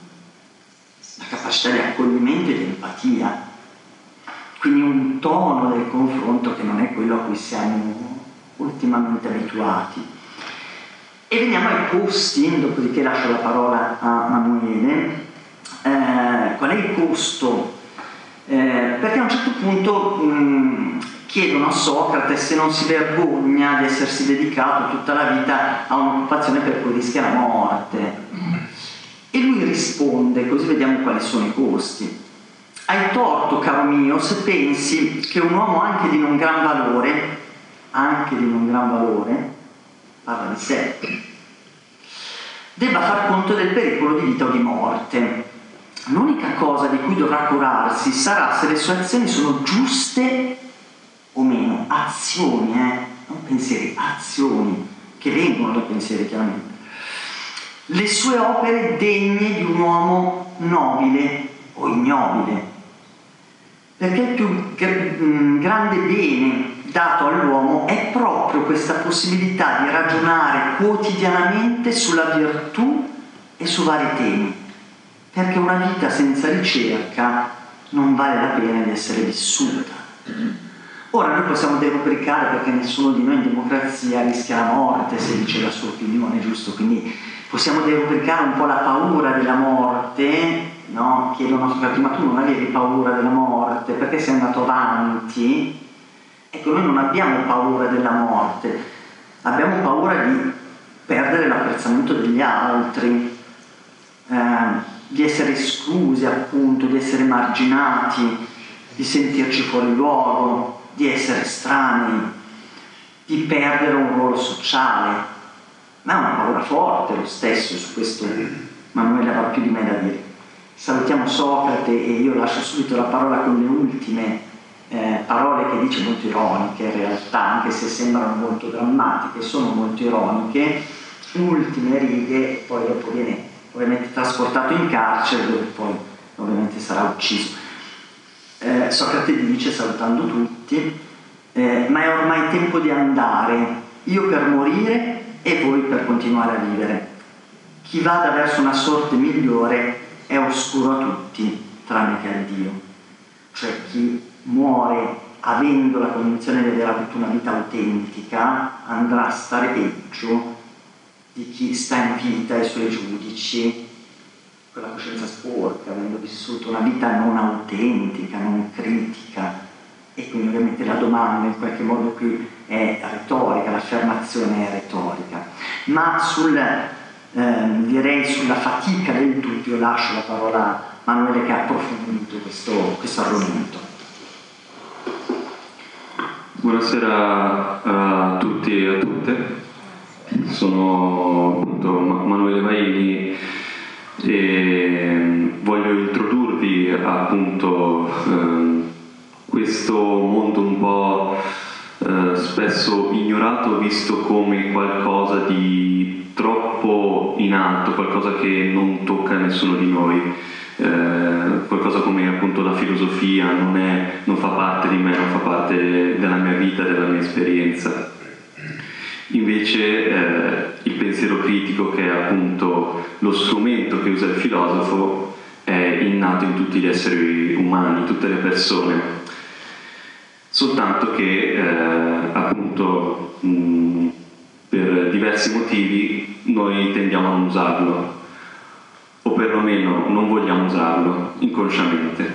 la capacità di accoglimento e di empatia. Quindi un tono del confronto che non è quello a cui siamo ultimamente abituati. E veniamo ai costi, dopodiché lascio la parola a Manuele. Eh, qual è il costo? Eh, perché a un certo punto mh, chiedono a Socrate se non si vergogna di essersi dedicato tutta la vita a un'occupazione per cui rischia la morte. E lui risponde, così vediamo quali sono i costi. Hai torto, caro mio, se pensi che un uomo anche di non gran valore, anche di non gran valore, parla di sé, debba far conto del pericolo di vita o di morte. L'unica cosa di cui dovrà curarsi sarà se le sue azioni sono giuste o meno. Azioni, eh? Non pensieri, azioni, che vengono da pensieri chiaramente. Le sue opere degne di un uomo nobile o ignobile. Perché il più grande bene dato all'uomo è proprio questa possibilità di ragionare quotidianamente sulla virtù e su vari temi, perché una vita senza ricerca non vale la pena di essere vissuta. Ora noi possiamo derubricare, perché nessuno di noi in democrazia rischia la morte se dice la sua opinione, giusto? Quindi possiamo derubricare un po' la paura della morte, no? Chiedono a Socrate: ma tu non avevi paura della morte? Perché sei andato avanti? Ecco, noi non abbiamo paura della morte, abbiamo paura di perdere l'apprezzamento degli altri, eh, di essere esclusi, appunto, di essere marginati, di sentirci fuori luogo, di essere estranei, di perdere un ruolo sociale. ma è una paura forte lo stesso, su questo Manuele avrà più di me da dire. Salutiamo Socrate e io lascio subito la parola con le ultime eh, parole che dice, molto ironiche in realtà, anche se sembrano molto drammatiche, sono molto ironiche, ultime righe, poi dopo viene ovviamente trasportato in carcere dove poi ovviamente sarà ucciso. Eh, Socrate dice, salutando tutti, eh, ma è ormai tempo di andare, io per morire e voi per continuare a vivere. Chi vada verso una sorte migliore è oscuro a tutti, tranne che a Dio. Cioè chi muore avendo la convinzione di aver avuto una vita autentica andrà a stare peggio di chi sta in vita ai suoi giudici con la coscienza sporca, avendo vissuto una vita non autentica, non critica. E quindi ovviamente la domanda in qualche modo qui è retorica, l'affermazione è retorica. Ma sul, eh, direi sulla fatica del dubbio lascio la parola a Manuele che ha approfondito questo, questo argomento. Buonasera a tutti e a tutte. Sono appunto Manuele Vaini e voglio introdurvi appunto eh, questo mondo un po' eh, spesso ignorato, visto come qualcosa di troppo in alto, qualcosa che non tocca nessuno di noi, eh, qualcosa come appunto la filosofia non, è, non fa parte di me, non fa parte della mia vita, della mia esperienza. Invece eh, il pensiero critico, che è appunto lo strumento che usa il filosofo, è innato in tutti gli esseri umani, in tutte le persone, soltanto che eh, appunto mh, per diversi motivi noi tendiamo a non usarlo, o perlomeno non vogliamo usarlo inconsciamente.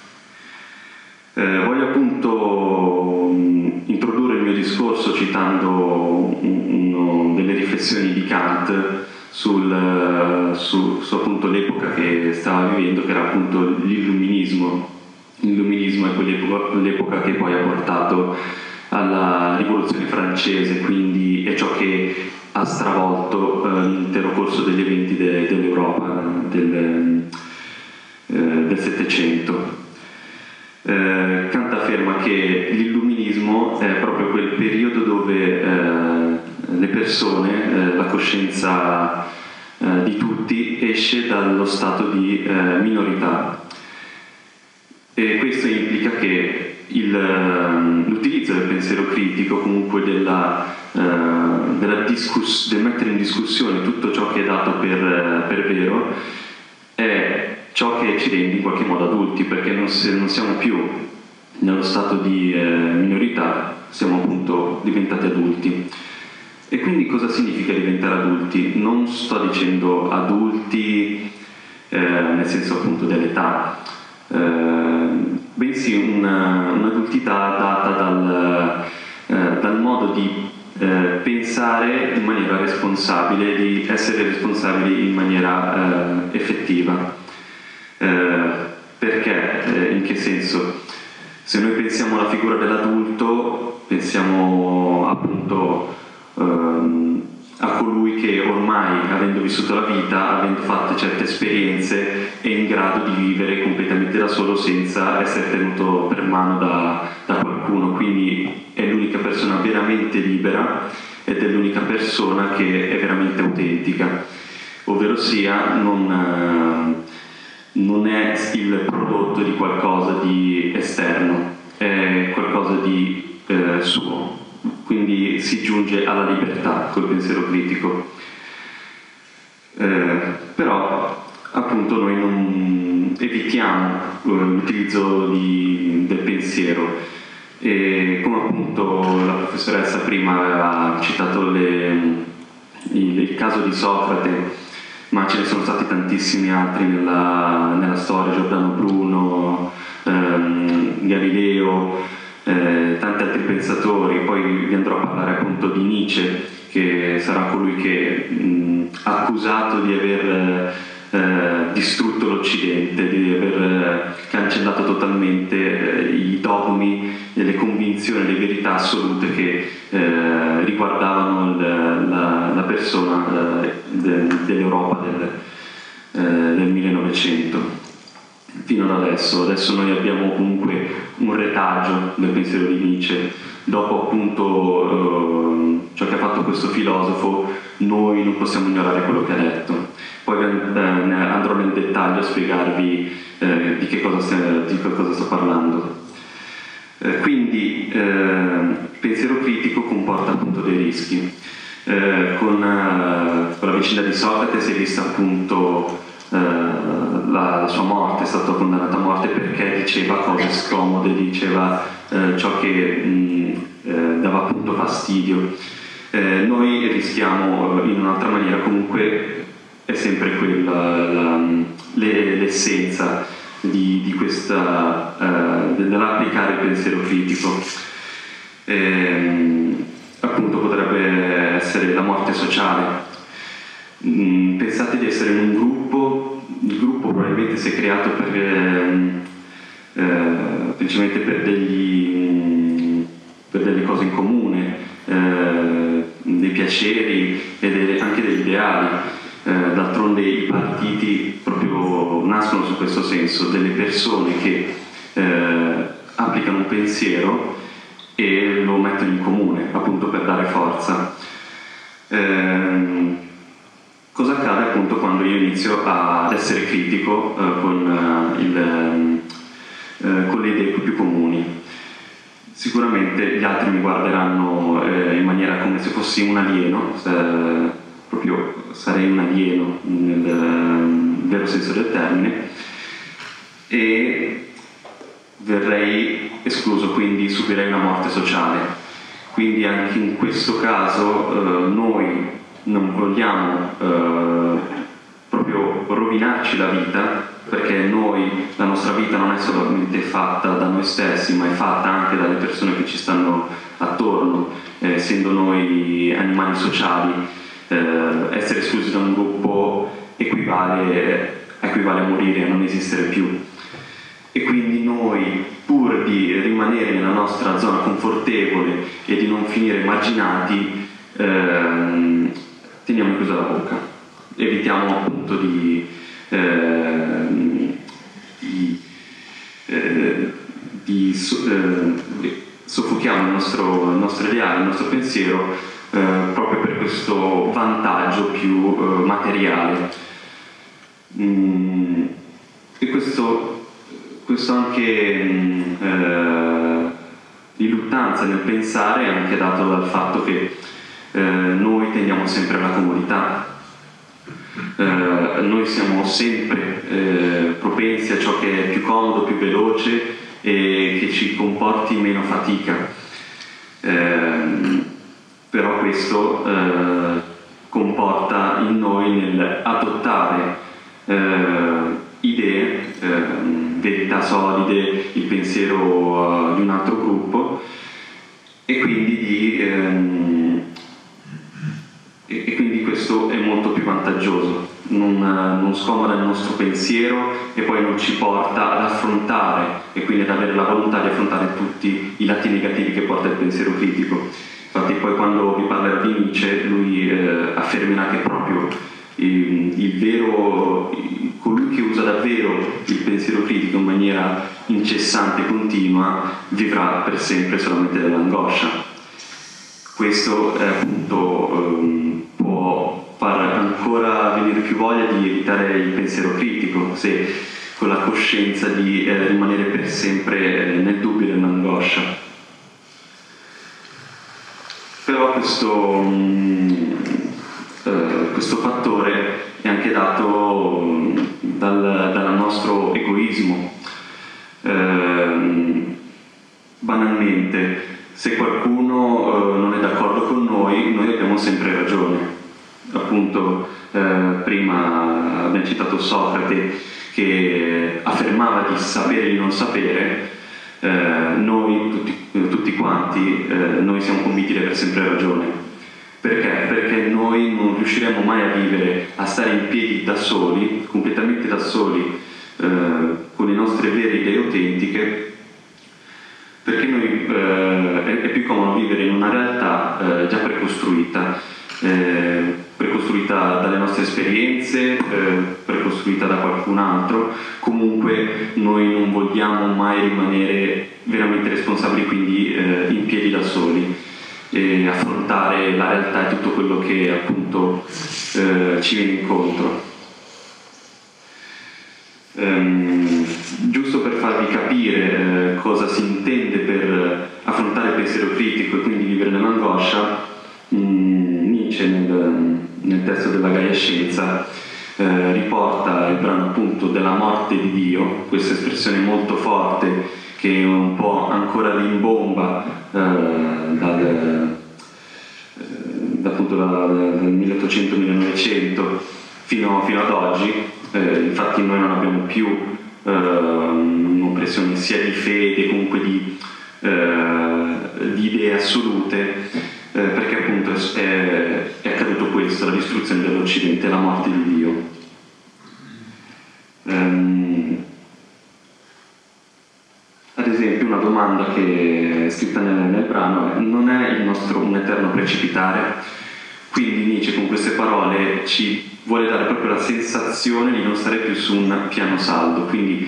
Eh, voglio appunto mh, introdurre il mio discorso citando uno delle riflessioni di Kant sul, su, su appunto l'epoca che stava vivendo, che era appunto l'illuminismo. L'illuminismo è quell'epoca che poi ha portato alla rivoluzione francese, quindi è ciò che ha stravolto eh, l'intero corso degli eventi de, dell'Europa del, eh, del Settecento. Eh, Kant afferma che l'illuminismo è proprio quel periodo dove eh, le persone, eh, la coscienza eh, di tutti esce dallo stato di eh, minorità. E questo implica che l'utilizzo del pensiero critico, comunque della, eh, della discuss- del mettere in discussione tutto ciò che è dato per, per vero, è ciò che ci rende in qualche modo adulti, perché non, se, non siamo più nello stato di eh, minorità, siamo appunto diventati adulti. E quindi cosa significa diventare adulti? Non sto dicendo adulti eh, nel senso appunto dell'età, eh, bensì una, un'adultità data dal, eh, dal modo di eh, pensare in maniera responsabile, di essere responsabili in maniera eh, effettiva. Eh, perché? Eh, in che senso? Se noi pensiamo alla figura dell'adulto, pensiamo appunto ehm, a colui che ormai, avendo vissuto la vita, avendo fatto certe esperienze, è in grado di vivere completamente da solo senza essere tenuto per mano da, da qualcuno, quindi è l'unica persona veramente libera ed è l'unica persona che è veramente autentica, ovvero sia non... Eh, non è il prodotto di qualcosa di esterno, è qualcosa di eh, suo, quindi si giunge alla libertà col pensiero critico. Eh, però appunto noi non evitiamo eh, l'utilizzo di, del pensiero, e come appunto la professoressa prima aveva citato le, il, il caso di Socrate, ma ce ne sono stati tantissimi altri nella, nella storia, Giordano Bruno, ehm, Galileo, eh, tanti altri pensatori. Poi vi andrò a parlare appunto di Nietzsche, che sarà colui che mh, accusato di aver eh, distrutto l'Occidente, di aver eh, cancellato totalmente eh, i dogmi, le convinzioni, le verità assolute che eh, riguardavano il, la, la persona persona eh, de, dell'Europa del, eh, del millenovecento fino ad adesso. Adesso noi abbiamo comunque un retaggio del pensiero di Nietzsche, dopo appunto eh, ciò che ha fatto questo filosofo noi non possiamo ignorare quello che ha detto. Poi eh, andrò nel dettaglio a spiegarvi eh, di, che cosa sta, di che cosa sto parlando. Eh, quindi eh, il pensiero critico comporta appunto dei rischi. Eh, con, eh, con la vicenda di Socrate si è vista appunto eh, la, la sua morte, è stato condannato a morte perché diceva cose scomode, diceva eh, ciò che mh, eh, dava appunto fastidio. Eh, noi rischiamo in un'altra maniera, comunque è sempre quella l'essenza di, di questa eh, dell'applicare il pensiero critico. Eh, appunto potrebbe essere la morte sociale. Mm, pensate di essere in un gruppo, il gruppo probabilmente si è creato per, eh, eh, principalmente per, degli, per delle cose in comune, eh, dei piaceri e delle, anche degli ideali. Eh, d'altronde i partiti proprio nascono su questo senso, delle persone che eh, applicano un pensiero e lo mettono in comune, appunto per dare forza. Eh, cosa accade appunto quando io inizio ad essere critico eh, con, eh, il, eh, con le idee più comuni? Sicuramente gli altri mi guarderanno eh, in maniera come se fossi un alieno, eh, proprio sarei un alieno nel eh, vero senso del termine, e verrei escluso, quindi subirei una morte sociale. Quindi anche in questo caso eh, noi non vogliamo eh, proprio rovinarci la vita, perché noi, la nostra vita non è solamente fatta da noi stessi, ma è fatta anche dalle persone che ci stanno attorno, eh, essendo noi animali sociali. Eh, essere esclusi da un gruppo equivale, equivale a morire, a non esistere più. E quindi noi, pur di rimanere nella nostra zona confortevole e di non finire marginati, ehm, teniamo chiusa la bocca, evitiamo appunto di, ehm, di, eh, di so, eh, soffochiamo il nostro, il nostro ideale, il nostro pensiero, eh, proprio per questo vantaggio più eh, materiale. Mm, e questo Questo anche mh, eh, l'iluttanza nel pensare è anche dato dal fatto che eh, noi tendiamo sempre alla comodità, eh, noi siamo sempre eh, propensi a ciò che è più comodo, più veloce e che ci comporti meno fatica, eh, però questo eh, comporta in noi nel adottare eh, idee, eh, verità solide, il pensiero uh, di un altro gruppo, e quindi, di, ehm, e, e quindi questo è molto più vantaggioso, non, non scomoda il nostro pensiero e poi non ci porta ad affrontare e quindi ad avere la volontà di affrontare tutti i lati negativi che porta il pensiero critico. Infatti poi quando vi parlerò di Nietzsche, lui eh, affermerà che proprio il, il vero, il, colui che usa davvero il pensiero critico in maniera incessante e continua vivrà per sempre solamente dell'angoscia. Questo è appunto um, può far ancora venire più voglia di evitare il pensiero critico, se con la coscienza di eh, rimanere per sempre nel dubbio e nell'angoscia. Però questo um, Uh, questo fattore è anche dato um, dal, dal nostro egoismo. Uh, banalmente, se qualcuno uh, non è d'accordo con noi, noi abbiamo sempre ragione. Appunto, uh, prima abbiamo citato Socrate che affermava di sapere e di non sapere. Uh, noi, tutti, tutti quanti, uh, noi siamo convinti di avere sempre ragione. Perché? Perché noi non riusciremo mai a vivere, a stare in piedi da soli, completamente da soli, eh, con le nostre vere idee autentiche, perché noi, eh, è, è più comodo vivere in una realtà eh, già precostruita, eh, precostruita dalle nostre esperienze, eh, precostruita da qualcun altro. Comunque noi non vogliamo mai rimanere veramente responsabili, quindi eh, in piedi da soli, e affrontare la realtà e tutto quello che appunto eh, ci viene incontro. Um, giusto per farvi capire eh, cosa si intende per affrontare il pensiero critico e quindi vivere nell'angoscia, um, Nietzsche nel, nel testo della Gaia Scienza eh, riporta il brano appunto della morte di Dio, questa espressione molto forte che è un po' ancora rimbomba eh, dal, eh, da, appunto dal, dal milleottocento millenovecento fino, fino ad oggi. Eh, infatti noi non abbiamo più eh, un'oppressione sia di fede, comunque di, eh, di idee assolute, eh, perché appunto è, è accaduto questo, la distruzione dell'Occidente, la morte di Dio. Um, ad esempio una domanda che è scritta nel, nel brano è: non è il nostro un eterno precipitare? Quindi Nietzsche con queste parole ci vuole dare proprio la sensazione di non stare più su un piano saldo, quindi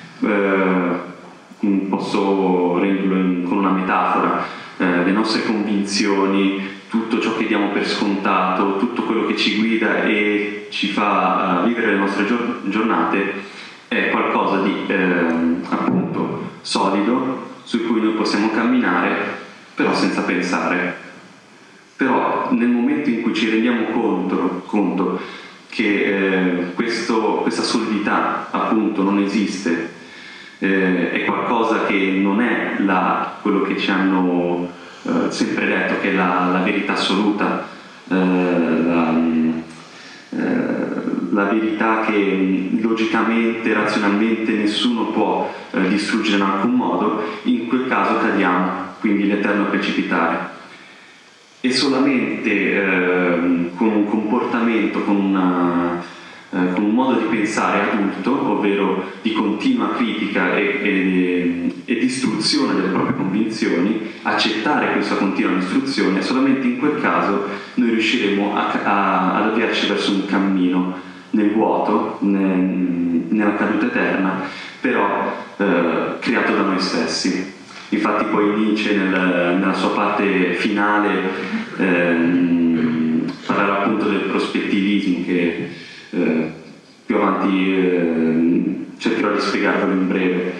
eh, posso renderlo in, con una metafora, eh, le nostre convinzioni, tutto ciò che diamo per scontato, tutto quello che ci guida e ci fa uh, vivere le nostre giornate è qualcosa di eh, appunto solido su cui noi possiamo camminare, però senza pensare. Però nel momento in cui ci rendiamo conto, conto che eh, questo, questa solidità appunto non esiste, eh, è qualcosa che non è la, quello che ci hanno eh, sempre detto che è la, la verità assoluta, eh, la, eh, la verità che logicamente, razionalmente nessuno può eh, distruggere in alcun modo, in quel caso cadiamo, quindi l'eterno precipitare. E solamente eh, con un comportamento, con, una, eh, con un modo di pensare adulto, ovvero di continua critica e, e, e distruzione delle proprie convinzioni, accettare questa continua distruzione, solamente in quel caso noi riusciremo a, a, ad avviarci verso un cammino nel vuoto, nel, nella caduta eterna, però eh, creato da noi stessi. Infatti poi Nietzsche nel, nella sua parte finale ehm, parlerà appunto del prospettivismo che eh, più avanti eh, cercherò di spiegarvelo in breve.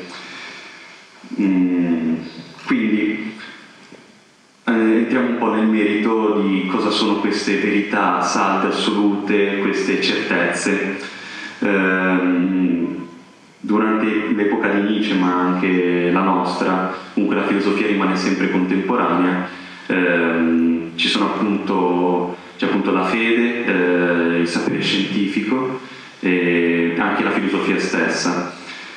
Mm, quindi eh, entriamo un po' nel merito di cosa sono queste verità salde, assolute, queste certezze. Eh, Durante l'epoca di Nietzsche, ma anche la nostra, comunque la filosofia rimane sempre contemporanea, ehm, ci sono appunto, c'è appunto la fede, eh, il sapere scientifico e anche la filosofia stessa.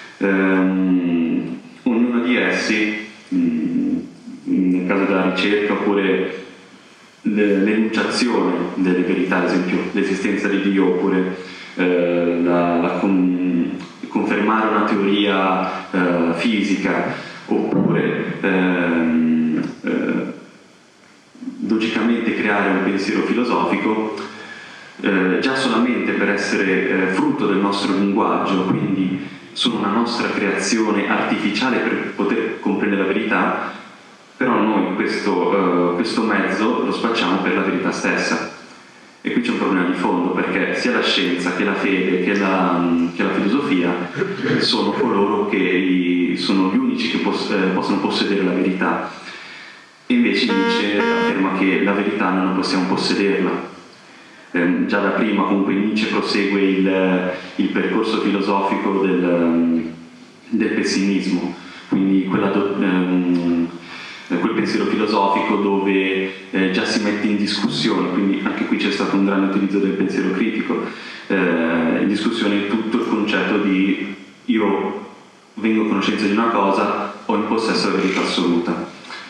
Ehm, ognuna di essi, mh, nel caso della ricerca oppure l'enunciazione delle verità, ad esempio l'esistenza di Dio, oppure eh, la, la con, confermare una teoria eh, fisica, oppure ehm, eh, logicamente creare un pensiero filosofico, eh, già solamente per essere eh, frutto del nostro linguaggio, quindi sono una nostra creazione artificiale per poter comprendere la verità, però noi questo, eh, questo mezzo lo spacciamo per la verità stessa. E qui c'è un problema di fondo, perché sia la scienza che la fede che la, che la filosofia sono coloro che sono gli unici che poss eh, possono possedere la verità. E invece Nietzsche afferma che la verità noi non possiamo possederla. Eh, già da prima comunque Nietzsche prosegue il, il percorso filosofico del, del pessimismo, quindi quella do, ehm, quel pensiero filosofico dove eh, già si mette in discussione, quindi anche qui c'è stato un grande utilizzo del pensiero critico, eh, in discussione tutto il concetto di io vengo a conoscenza di una cosa, ho in possesso la verità assoluta.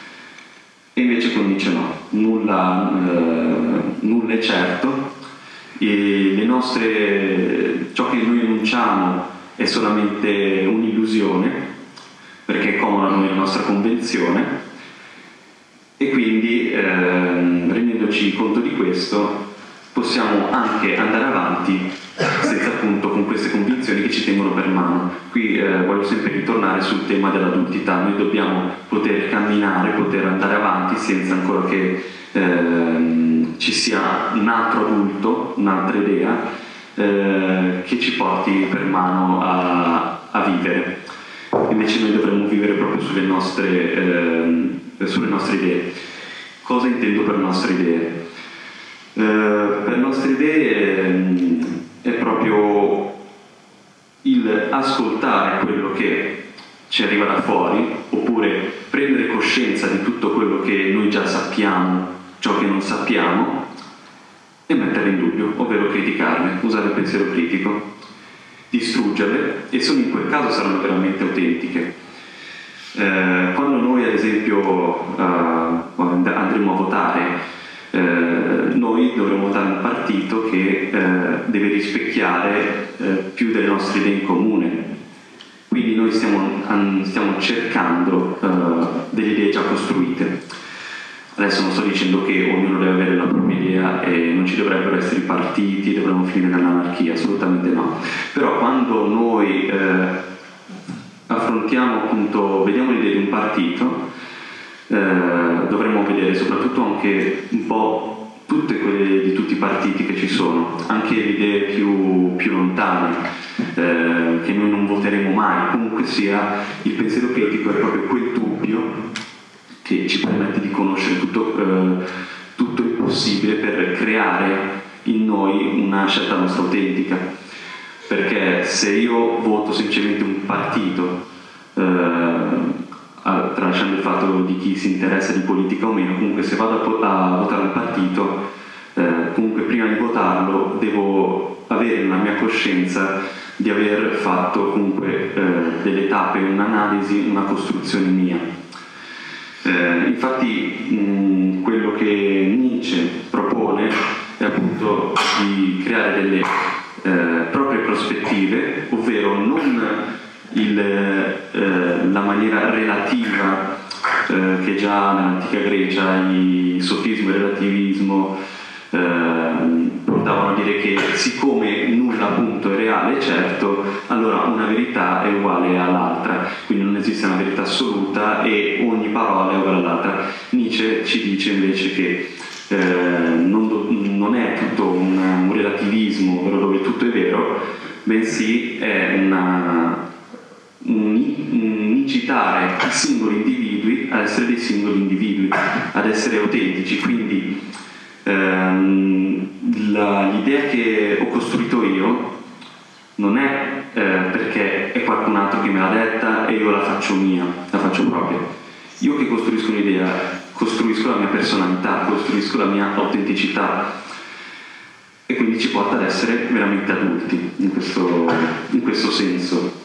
E invece con Nietzsche no, nulla, eh, nulla è certo, e le nostre, ciò che noi enunciamo è solamente un'illusione, perché è comoda a noi la nostra convenzione, e quindi ehm, rendendoci conto di questo possiamo anche andare avanti senza appunto con queste convinzioni che ci tengono per mano. Qui eh, voglio sempre ritornare sul tema dell'adultità. Noi dobbiamo poter camminare, poter andare avanti senza ancora che ehm, ci sia un altro adulto, un'altra idea eh, che ci porti per mano a, a vivere. Invece noi dovremmo vivere proprio sulle nostre, eh, sulle nostre idee. Cosa intendo per nostre idee? Eh, per nostre idee eh, è proprio il ascoltare quello che ci arriva da fuori, oppure prendere coscienza di tutto quello che noi già sappiamo, ciò che non sappiamo, e metterle in dubbio, ovvero criticarle, usare il pensiero critico, distruggerle, e solo in quel caso saranno veramente autentiche. Eh, quando noi ad esempio eh, andremo a votare, eh, noi dovremo votare un partito che eh, deve rispecchiare eh, più delle nostre idee in comune. Quindi noi stiamo, an, stiamo cercando eh, delle idee già costruite. Adesso non sto dicendo che ognuno deve avere la propria idea e non ci dovrebbero essere i partiti, dovremmo finire nell'anarchia, assolutamente no. Però quando noi eh, affrontiamo appunto, vediamo l'idea di un partito, eh, dovremmo vedere soprattutto anche un po' tutte quelle di tutti i partiti che ci sono, anche le idee più, più lontane, eh, che noi non voteremo mai. Comunque sia, il pensiero critico è proprio quel dubbio che ci permette di conoscere tutto, eh, tutto il possibile per creare in noi una scelta nostra autentica. Perché se io voto semplicemente un partito, eh, tralasciando il fatto di chi si interessa di politica o meno, comunque se vado a, a votare un partito, eh, comunque prima di votarlo devo avere nella mia coscienza di aver fatto comunque eh, delle tappe, un'analisi, una costruzione mia. Eh, infatti mh, quello che Nietzsche propone è appunto di creare delle eh, proprie prospettive, ovvero non il, eh, la maniera relativa eh, che già nell'antica Grecia i sofismo e il relativismo eh, portavano a dire che siccome nulla appunto è reale, certo, allora una verità è uguale all'altra, quindi non esiste una verità assoluta e ogni parola è uguale all'altra. Nietzsche ci dice invece che eh, non, non è tutto un, un relativismo, ovvero dove tutto è vero, bensì è una, un, un incitare i singoli individui ad essere dei singoli individui, ad essere autentici. Quindi ehm, l'idea che ho costruito io non è eh, perché è qualcun altro che me l'ha detta e io la faccio mia, la faccio propria. Io che costruisco un'idea, costruisco la mia personalità, costruisco la mia autenticità, e quindi ci porta ad essere veramente adulti in questo, in questo senso.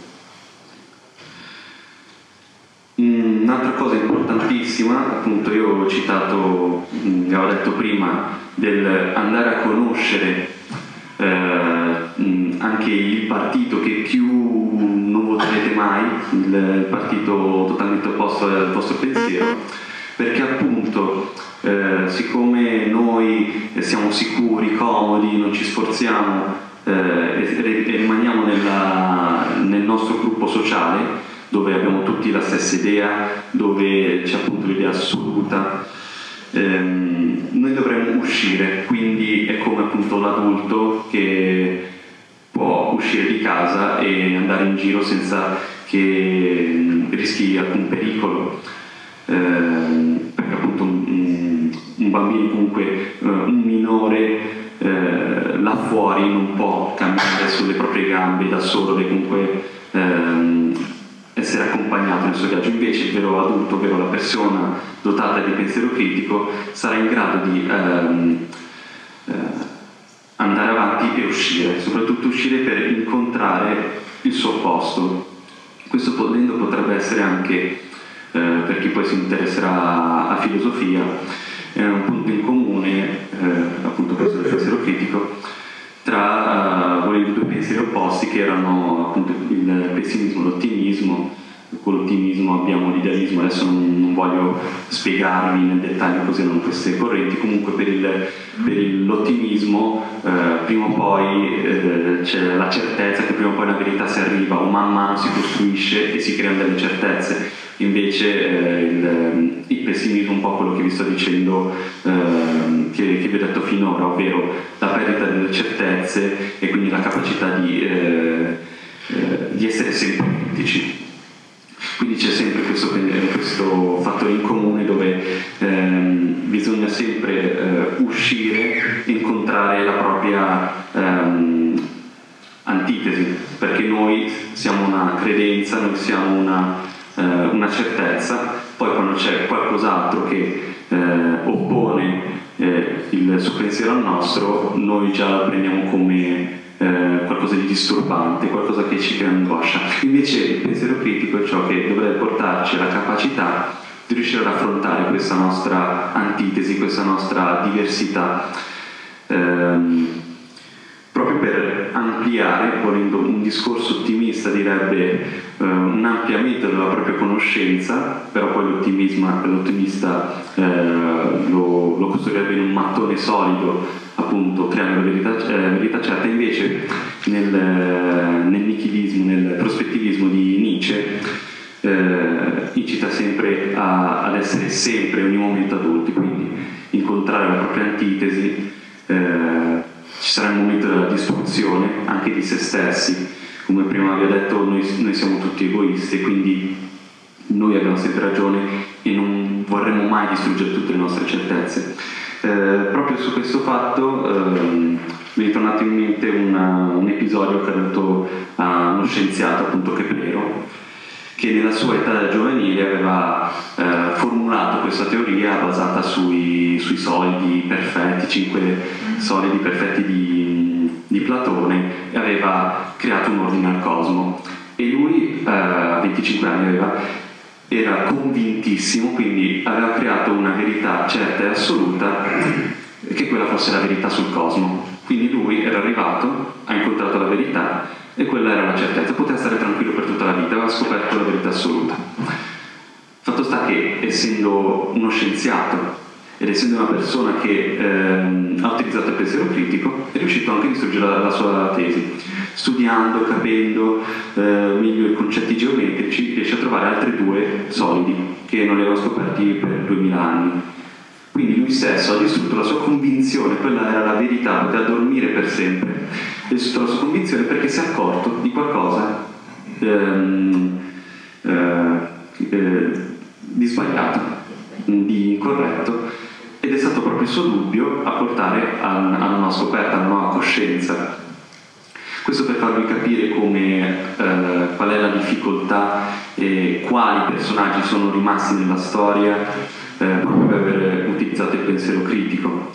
Un'altra cosa importantissima, appunto io ho citato, vi avevo detto prima, del andare a conoscere eh, anche il partito che più non voterete mai, il partito totalmente opposto al vostro pensiero, perché appunto eh, siccome noi siamo sicuri, comodi, non ci sforziamo eh, e, e rimaniamo nella, nel nostro gruppo sociale, dove abbiamo tutti la stessa idea, dove c'è appunto l'idea assoluta, ehm, noi dovremmo uscire. Quindi è come appunto l'adulto che può uscire di casa e andare in giro senza che rischi alcun pericolo, ehm, perché appunto un, un bambino, comunque un minore eh, là fuori non può camminare sulle proprie gambe da solo, deve comunque ehm, essere accompagnato nel suo viaggio. Invece il vero adulto, ovvero la persona dotata di pensiero critico, sarà in grado di ehm, eh, andare avanti e uscire, soprattutto uscire per incontrare il suo posto. Questo volendo potrebbe essere anche, eh, per chi poi si interesserà a filosofia, è un punto in comune, eh, appunto questo del pensiero critico, tra uh, due pensieri opposti che erano appunto il pessimismo e l'ottimismo, con l'ottimismo abbiamo l'idealismo, adesso non, non voglio spiegarvi nel dettaglio così erano queste correnti, comunque per, il, per il, l'ottimismo eh, prima o poi eh, c'è la certezza che prima o poi la verità si arriva, o man mano si costruisce e si creano delle certezze. Invece eh, il, il pessimismo è un po' quello che vi sto dicendo, eh, che, che vi ho detto finora, ovvero la perdita delle certezze e quindi la capacità di, eh, eh, di essere sempre critici. Quindi c'è sempre questo, questo fattore in comune dove ehm, bisogna sempre eh, uscire e incontrare la propria ehm, antitesi, perché noi siamo una credenza, noi siamo una, eh, una certezza, poi quando c'è qualcos'altro che eh, oppone eh, il suo pensiero al nostro, noi già la prendiamo come Eh, qualcosa di disturbante, qualcosa che ci crea angoscia. Invece il pensiero critico è ciò che dovrebbe portarci alla capacità di riuscire ad affrontare questa nostra antitesi, questa nostra diversità, ehm, proprio per ampliare, volendo un discorso ottimista direbbe eh, un ampliamento della propria conoscenza, però poi l'ottimista eh, lo, lo costruirebbe in un mattone solido, appunto creando la verità, eh, verità certa. Invece nel, nel nichilismo, nel prospettivismo di Nietzsche eh, incita sempre a, ad essere sempre ogni momento adulti, quindi incontrare la propria antitesi. eh, ci sarà il momento della distruzione anche di se stessi, come prima vi ho detto, noi, noi siamo tutti egoisti, quindi noi abbiamo sempre ragione e non vorremmo mai distruggere tutte le nostre certezze. Eh, proprio su questo fatto eh, mi è ritornato in mente una, un episodio accaduto a uno scienziato, appunto Keplero, che nella sua età giovanile aveva eh, formulato questa teoria basata sui, sui solidi perfetti, cinque solidi perfetti di, di Platone, e aveva creato un ordine al cosmo. E lui, eh, a venticinque anni aveva, era convintissimo, quindi aveva creato una verità certa e assoluta, che quella fosse la verità sul cosmo. Quindi lui era arrivato, ha incontrato la verità e quella era la certezza, poteva stare tranquillo per tutta la vita, aveva scoperto la verità assoluta. Fatto sta che, essendo uno scienziato ed essendo una persona che ehm, ha utilizzato il pensiero critico, è riuscito anche a distruggere la, la sua tesi. Studiando, capendo eh, meglio i concetti geometrici, riesce a trovare altri due solidi che non li aveva scoperti per duemila anni. Quindi lui stesso ha distrutto la sua convinzione, quella era la verità, poteva dormire per sempre. Ha distrutto la sua convinzione perché si è accorto di qualcosa ehm, eh, eh, di sbagliato, di incorretto, ed è stato proprio il suo dubbio a portare a, a una scoperta, a una nuova coscienza. Questo per farvi capire come, eh, qual è la difficoltà e quali personaggi sono rimasti nella storia eh, proprio per aver utilizzato il pensiero critico.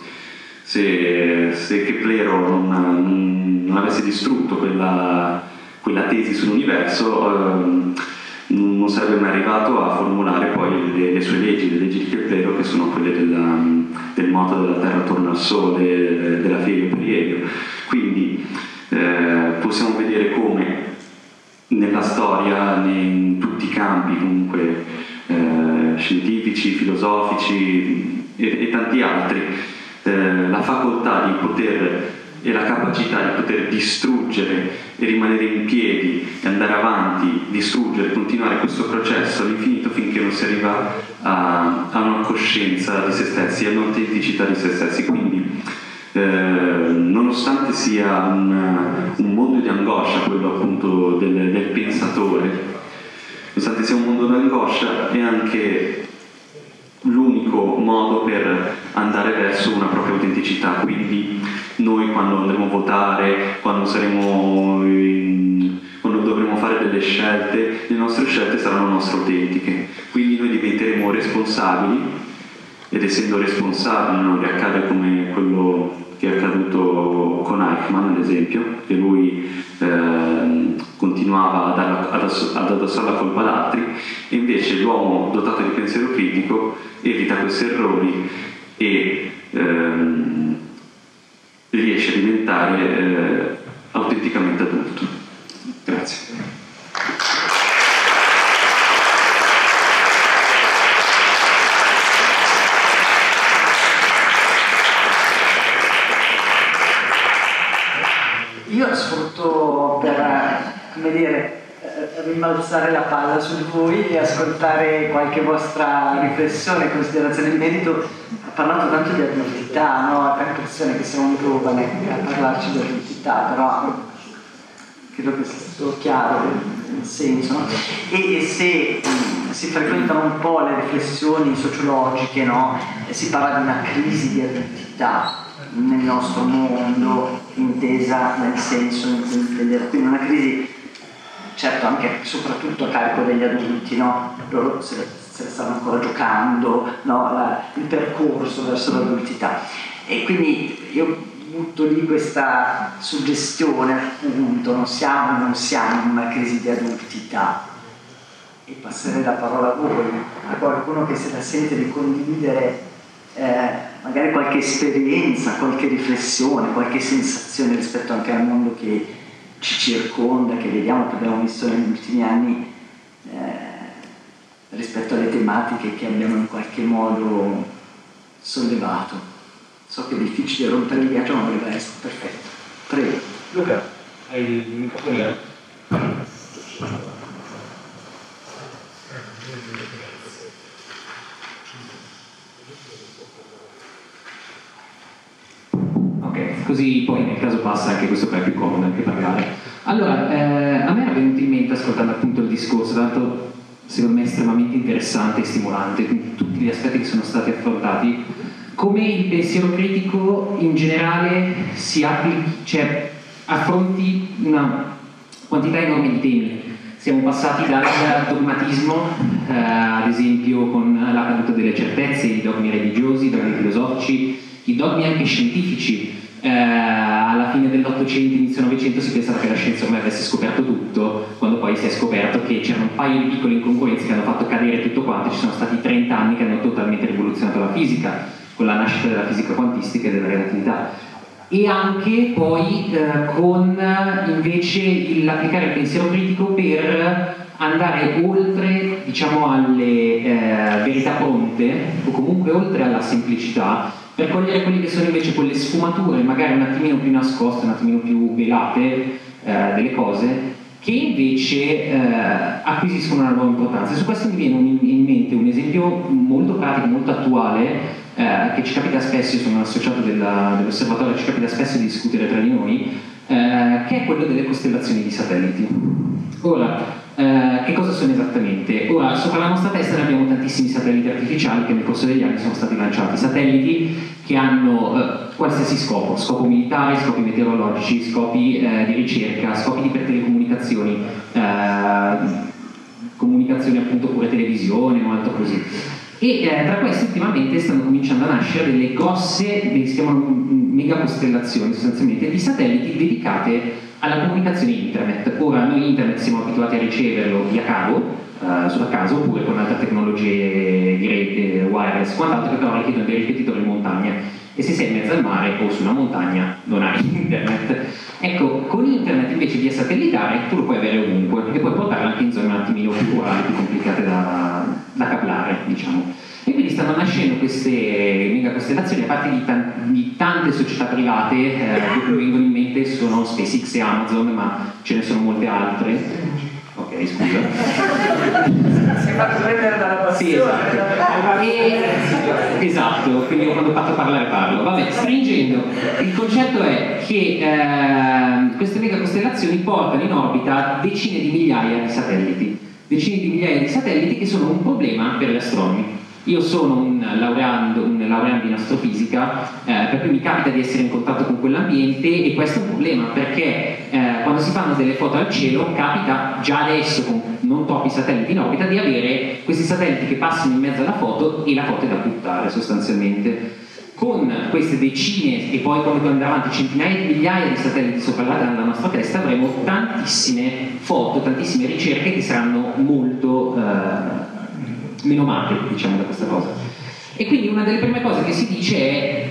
Se, se Keplero non, non avesse distrutto quella, quella tesi sull'universo, eh, non sarebbe mai arrivato a formulare poi le, le sue leggi, le leggi di Keplero, che sono quelle della, del moto della Terra attorno al Sole, della fede e perielio. Quindi eh, possiamo vedere come nella storia, in tutti i campi comunque eh, scientifici, filosofici e, e tanti altri, eh, la facoltà di poter e la capacità di poter distruggere e rimanere in piedi e andare avanti, distruggere, continuare questo processo all'infinito finché non si arriva a, a una coscienza di se stessi, a un'autenticità di se stessi. Quindi eh, nonostante sia un, un mondo di angoscia, quello appunto del, del pensatore, nonostante sia un mondo di angoscia, è anche l'unico modo per andare verso una propria autenticità. Quindi noi, quando andremo a votare, quando saremo in, quando dovremo fare delle scelte, le nostre scelte saranno nostre autentiche, quindi noi diventeremo responsabili, ed essendo responsabili non riaccade come quello che è accaduto con Eichmann, ad esempio, che lui eh, continuava ad, ad addossare la colpa ad altri, e invece l'uomo dotato di pensiero critico evita questi errori e ehm, riesce a diventare eh, autenticamente adulto. Grazie. io sfrutto per, come dire, rimbalzare la palla su di voi e ascoltare qualche vostra riflessione e considerazione in merito. Ha parlato tanto di adultità, no? Ha l'impressione che siamo giovani a parlarci di adultità, però credo che sia stato chiaro il senso, no? E, e se mh, si frequentano un po' le riflessioni sociologiche, no? E si parla di una crisi di adultità nel nostro mondo, intesa nel senso di intendere, quindi una crisi certo anche soprattutto a carico degli adulti, no? Loro se, se stanno ancora giocando, no? La, il percorso verso l'adultità, e quindi io butto lì questa suggestione, appunto, non siamo, non siamo in una crisi di adultità, e passerei la parola a voi, a qualcuno che se la sente di condividere eh, magari qualche esperienza, qualche riflessione, qualche sensazione rispetto anche al mondo che ci circonda, che vediamo, che abbiamo visto negli ultimi anni, eh, rispetto alle tematiche che abbiamo in qualche modo sollevato. So che è difficile rompere il ghiaccio, ma voleva essere perfetto. Prego. Luca, hai il microfono? Ok, così poi nel caso passa anche questo, per è più comodo anche parlare. Allora, eh, a me era venuto in mente, ascoltando appunto il discorso, tanto secondo me estremamente interessante e stimolante, quindi tutti gli aspetti che sono stati affrontati, come il pensiero critico in generale si applichi, cioè affronti una quantità enorme di temi. Siamo passati dal dogmatismo, eh, ad esempio con la caduta delle certezze, i dogmi religiosi, i dogmi filosofici, i dogmi anche scientifici. Eh, alla fine dell'Ottocento, inizio Novecento si pensava che la scienza ormai avesse scoperto tutto, quando poi si è scoperto che c'erano un paio di piccole incongruenze che hanno fatto cadere tutto quanto. Ci sono stati trenta anni che hanno totalmente rivoluzionato la fisica, con la nascita della fisica quantistica e della relatività, e anche poi eh, con invece l'applicare il pensiero critico per andare oltre, diciamo, alle eh, verità pronte, o comunque oltre alla semplicità, per cogliere quelle che sono invece quelle sfumature magari un attimino più nascoste, un attimino più velate eh, delle cose, che invece eh, acquisiscono una nuova importanza. E su questo mi viene un, in mente un esempio molto pratico, molto attuale, eh, che ci capita spesso. Io sono un associato della, dell'osservatorio, ci capita spesso di discutere tra di noi, eh, che è quello delle costellazioni di satelliti. Ora, eh, che cosa sono esattamente? Ora, sopra la nostra testa noi abbiamo tantissimi satelliti artificiali che nel corso degli anni sono stati lanciati, satelliti che hanno eh, qualsiasi scopo, scopo militare, scopi meteorologici, scopi eh, di ricerca, scopi di per telecomunicazioni, eh, comunicazioni appunto pure televisione o altro così. E eh, tra questi ultimamente stanno cominciando a nascere delle grosse, che si chiamano mega costellazioni sostanzialmente, di satelliti dedicate alla comunicazione internet. Ora noi internet siamo abituati a riceverlo via cavo, eh, sulla casa, oppure con altre tecnologie di rete, wireless, quant'altro, che però richiedono dei ripetitori in montagna, e se sei in mezzo al mare o su una montagna non hai internet. Ecco, con internet invece via satellitare tu lo puoi avere ovunque, e puoi portarlo anche in zone un attimino più rurali, più complicate da, da cablare, diciamo. E quindi stanno nascendo queste mega costellazioni, a parte di, tan di tante società private, eh, che mi vengono in mente sono SpaceX e Amazon, ma ce ne sono molte altre. Ok, scusa. Si è fatto prendere dalla passione. Sì, esatto. E, esatto, quindi io quando parto parlare parlo. Vabbè, stringendo, il concetto è che eh, queste mega costellazioni portano in orbita decine di migliaia di satelliti, decine di migliaia di satelliti che sono un problema per gli astronomi. Io sono un laureando, un laureando in astrofisica, eh, per cui mi capita di essere in contatto con quell'ambiente, e questo è un problema perché eh, quando si fanno delle foto al cielo capita già adesso, con non troppi satelliti in orbita, di avere questi satelliti che passano in mezzo alla foto e la foto è da buttare sostanzialmente. Con queste decine e poi quando andrà avanti centinaia di migliaia di satelliti sopra la, la nostra testa avremo tantissime foto, tantissime ricerche che saranno molto eh, menomate, diciamo, da questa cosa. E quindi una delle prime cose che si dice è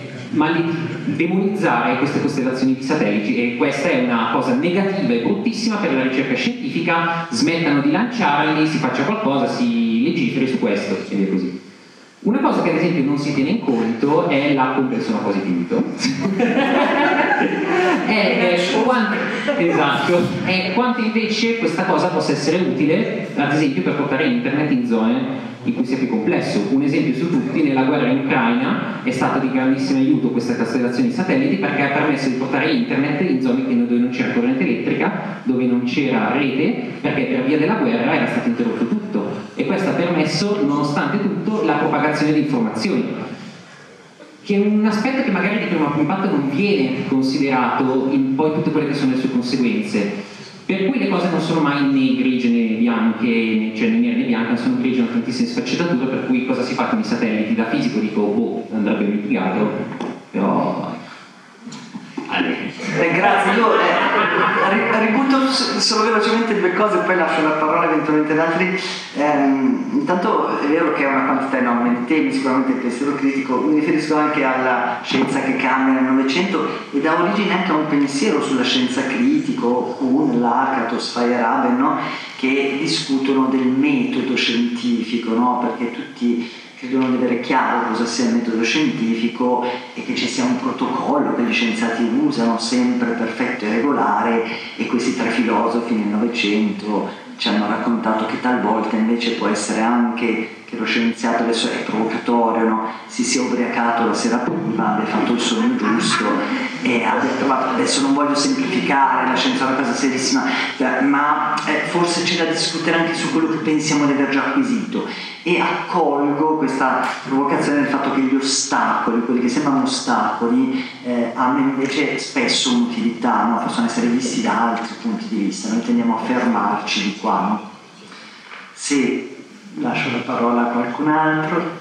demonizzare queste costellazioni di satelliti, e questa è una cosa negativa e bruttissima per la ricerca scientifica. Smettano di lanciarli, si faccia qualcosa, si legiferi su questo e via così. Una cosa che ad esempio non si tiene in conto è la sono quasi finito è, è quando Esatto. E quanto invece questa cosa possa essere utile, ad esempio, per portare internet in zone in cui sia più complesso. Un esempio su tutti: nella guerra in Ucraina è stato di grandissimo aiuto questa costellazione di satelliti, perché ha permesso di portare internet in zone dove non c'era corrente elettrica, dove non c'era rete, perché per via della guerra era stato interrotto tutto, e questo ha permesso, nonostante tutto, la propagazione di informazioni, che è un aspetto che magari di primo impatto non viene considerato in poi tutte quelle che sono le sue conseguenze, per cui le cose non sono mai né grigie né bianche, cioè né nere né bianche, sono grigie, hanno tantissime sfaccettature, per cui cosa si fa con i satelliti? Da fisico dico, boh, andrebbe mitigato, però... Eh, grazie, io eh, ributto solo velocemente due cose, poi lascio la parola eventualmente ad altri. Eh, intanto è vero che è una quantità enorme di temi, sicuramente il pensiero critico, mi riferisco anche alla scienza che cambia nel Novecento e dà origine anche a un pensiero sulla scienza critico, Kuhn, Lakatos, Feyerabend, no? Che discutono del metodo scientifico, no? Perché tutti credono di avere chiaro cosa sia il metodo scientifico e che ci sia un protocollo che gli scienziati usano sempre perfetto e regolare, e questi tre filosofi nel Novecento ci hanno raccontato che talvolta invece può essere anche che lo scienziato, adesso è provocatorio, no? Si sia ubriacato la sera prima, abbia fatto il sogno giusto e ha detto ma adesso non voglio semplificare, la scienza è una cosa serissima, ma eh, forse c'è da discutere anche su quello che pensiamo di aver già acquisito, e accolgo questa provocazione del fatto che gli ostacoli, quelli che sembrano ostacoli, eh, hanno invece spesso un'utilità, no? Possono essere visti da altri punti di vista, noi tendiamo a fermarci di qua, no? Se lascio la parola a qualcun altro.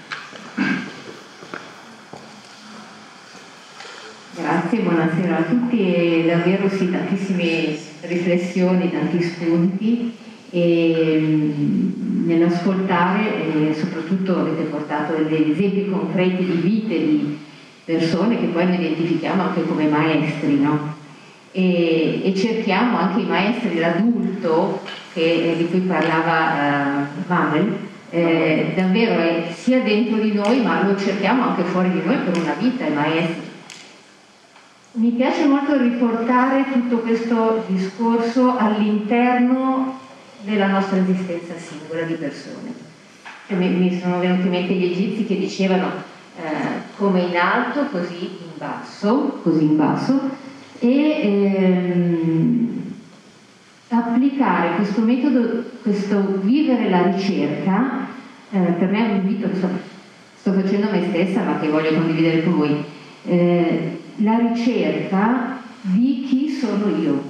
Grazie, buonasera a tutti, e davvero sì, tantissime riflessioni, tanti spunti, e nell'ascoltare eh, soprattutto avete portato degli esempi concreti di vite di persone che poi noi identifichiamo anche come maestri, no? E, e cerchiamo anche i maestri, l'adulto che, di cui parlava uh, Manuel, eh, davvero è sia dentro di noi, ma lo cerchiamo anche fuori di noi per una vita, i maestri. Mi piace molto riportare tutto questo discorso all'interno della nostra esistenza singola di persone. Cioè, mi, mi sono venuti in mente gli egizi che dicevano eh, come in alto, così in basso, così in basso, e ehm, applicare questo metodo, questo vivere la ricerca, eh, per me è un invito che sto, sto facendo a me stessa, ma che voglio condividere con voi, eh, la ricerca di chi sono io.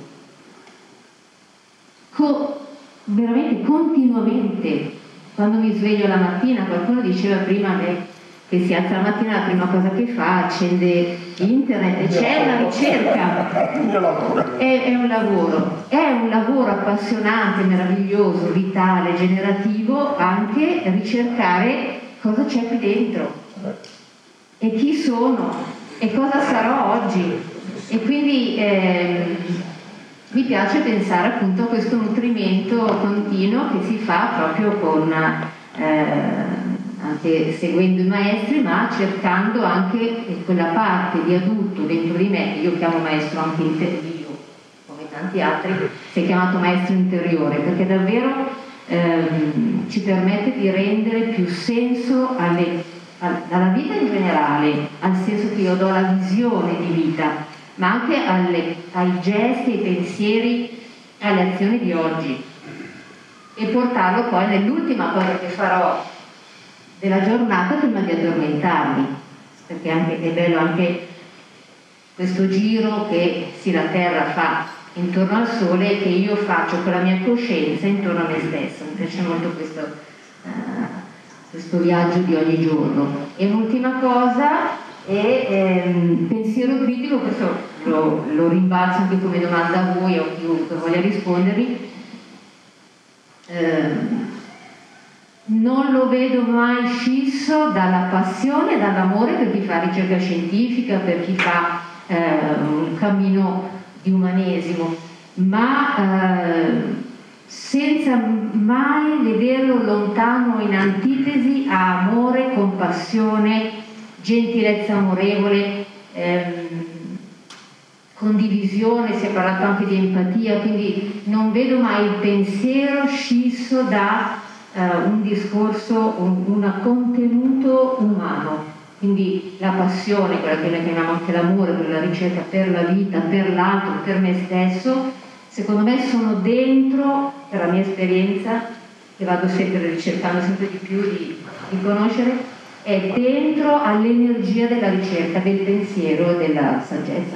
Co- veramente continuamente, quando mi sveglio la mattina, qualcuno diceva prima a me che si alza la mattina, la prima cosa che fa, accende internet e c'è la ricerca. È, è un lavoro, è un lavoro appassionante, meraviglioso, vitale, generativo, anche ricercare cosa c'è qui dentro e chi sono e cosa sarò oggi. E quindi eh, mi piace pensare appunto a questo nutrimento continuo che si fa proprio con eh, anche seguendo i maestri, ma cercando anche quella parte di adulto dentro di me, che io chiamo maestro anche interiore, come tanti altri, si è chiamato maestro interiore, perché davvero ehm, ci permette di rendere più senso alle, alla vita in generale, al senso che io do la visione di vita, ma anche alle, ai gesti, ai pensieri, alle azioni di oggi, e portarlo poi nell'ultima cosa che farò della giornata prima di addormentarmi, perché anche, è bello anche questo giro che sì, la Terra fa intorno al Sole e che io faccio con la mia coscienza intorno a me stesso. Mi piace molto questo, uh, questo viaggio di ogni giorno. E un'ultima cosa è ehm, pensiero critico, questo lo, lo rimbalzo anche come domanda a voi o a chiunque voglia rispondervi. Ehm, non lo vedo mai scisso dalla passione e dall'amore per chi fa ricerca scientifica, per chi fa eh, un cammino di umanesimo, ma eh, senza mai vederlo lontano, in antitesi a amore, compassione, gentilezza amorevole, ehm, condivisione, si è parlato anche di empatia, quindi non vedo mai il pensiero scisso da uh, un discorso, un, un contenuto umano. Quindi la passione, quella che noi chiamiamo anche l'amore, quella ricerca per la vita, per l'altro, per me stesso, secondo me sono dentro, per la mia esperienza, che vado sempre ricercando sempre di più di, di conoscere, è dentro all'energia della ricerca, del pensiero e della saggezza.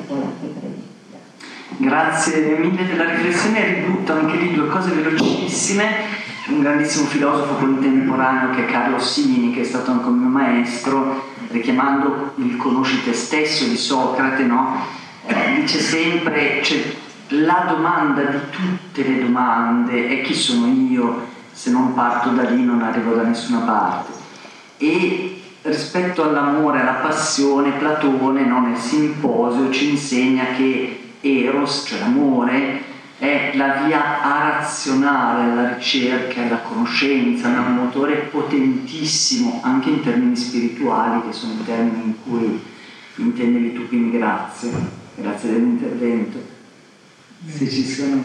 Grazie mille della riflessione, ributto anche lì due cose velocissime. Un grandissimo filosofo contemporaneo che è Carlo Sini, che è stato anche un mio maestro, richiamando il conosci te stesso di Socrate, no? Eh, dice sempre, cioè, la domanda di tutte le domande è chi sono io, se non parto da lì non arrivo da nessuna parte. E rispetto all'amore, alla passione, Platone, no, nel Simposio ci insegna che Eros, cioè l'amore, è la via arazionale alla ricerca e alla conoscenza, è un motore potentissimo anche in termini spirituali, che sono i termini in cui intendevi tu, quindi grazie, grazie dell'intervento. Se ci sono...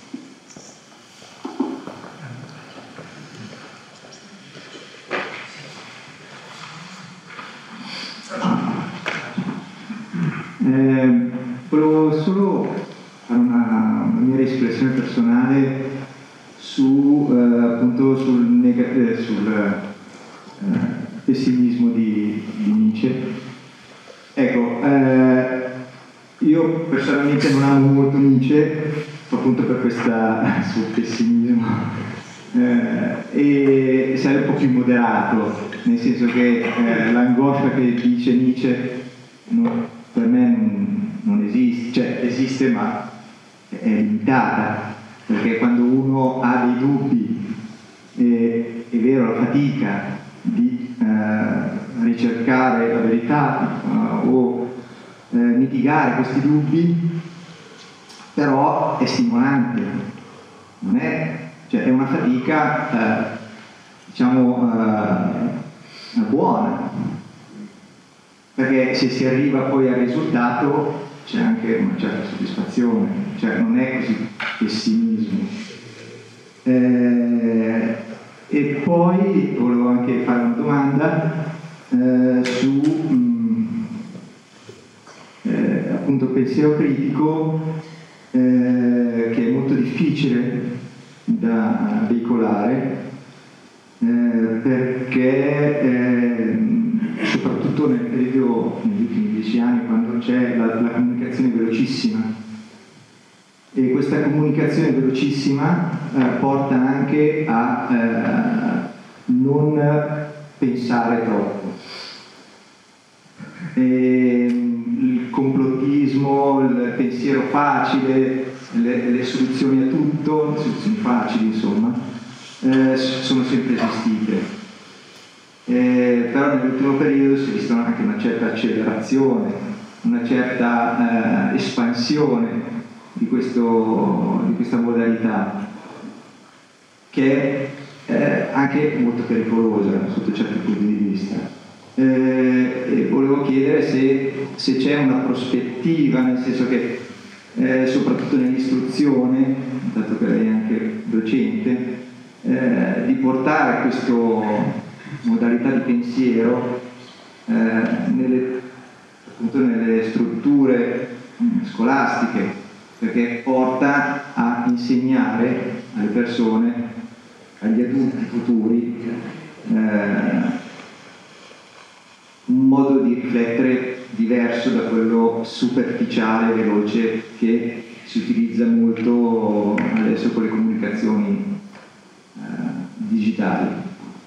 Eh, volevo solo fare una, una mia riflessione personale su, eh, appunto sul, neg- eh, sul eh, pessimismo di, di Nietzsche. Ecco, eh, io personalmente non amo molto Nietzsche, appunto per questo suo pessimismo, eh, e sarei un po' più moderato, nel senso che eh, l'angoscia che dice Nietzsche non, per me non, non esiste, cioè esiste ma è limitata, perché quando uno ha dei dubbi, eh, è vero, la fatica di eh, ricercare la verità eh, o eh, mitigare questi dubbi, però è stimolante, non è, cioè è una fatica eh, diciamo eh, buona, perché se si arriva poi al risultato c'è anche una certa soddisfazione, cioè non è così pessimismo. Eh, e poi volevo anche fare una domanda eh, su mh, eh, appunto pensiero critico, eh, che è molto difficile da veicolare, eh, perché eh, soprattutto nel periodo, negli ultimi dieci anni, quando c'è la, la comunicazione velocissima, e questa comunicazione velocissima eh, porta anche a eh, non pensare troppo. E, il complottismo, il pensiero facile, le, le soluzioni a tutto, le soluzioni facili insomma, eh, sono sempre esistite. Eh, però nell'ultimo periodo si è vista anche una certa accelerazione, una certa eh, espansione di, questo, di questa modalità, che è eh, anche molto pericolosa sotto certi punti di vista. Eh, e volevo chiedere se, se c'è una prospettiva, nel senso che eh, soprattutto nell'istruzione, dato che lei è anche docente, eh, di portare questa modalità di pensiero eh, nelle, appunto nelle strutture scolastiche, perché porta a insegnare alle persone, agli adulti futuri, eh, un modo di riflettere diverso da quello superficiale, veloce, che si utilizza molto adesso con le comunicazioni eh, digitali.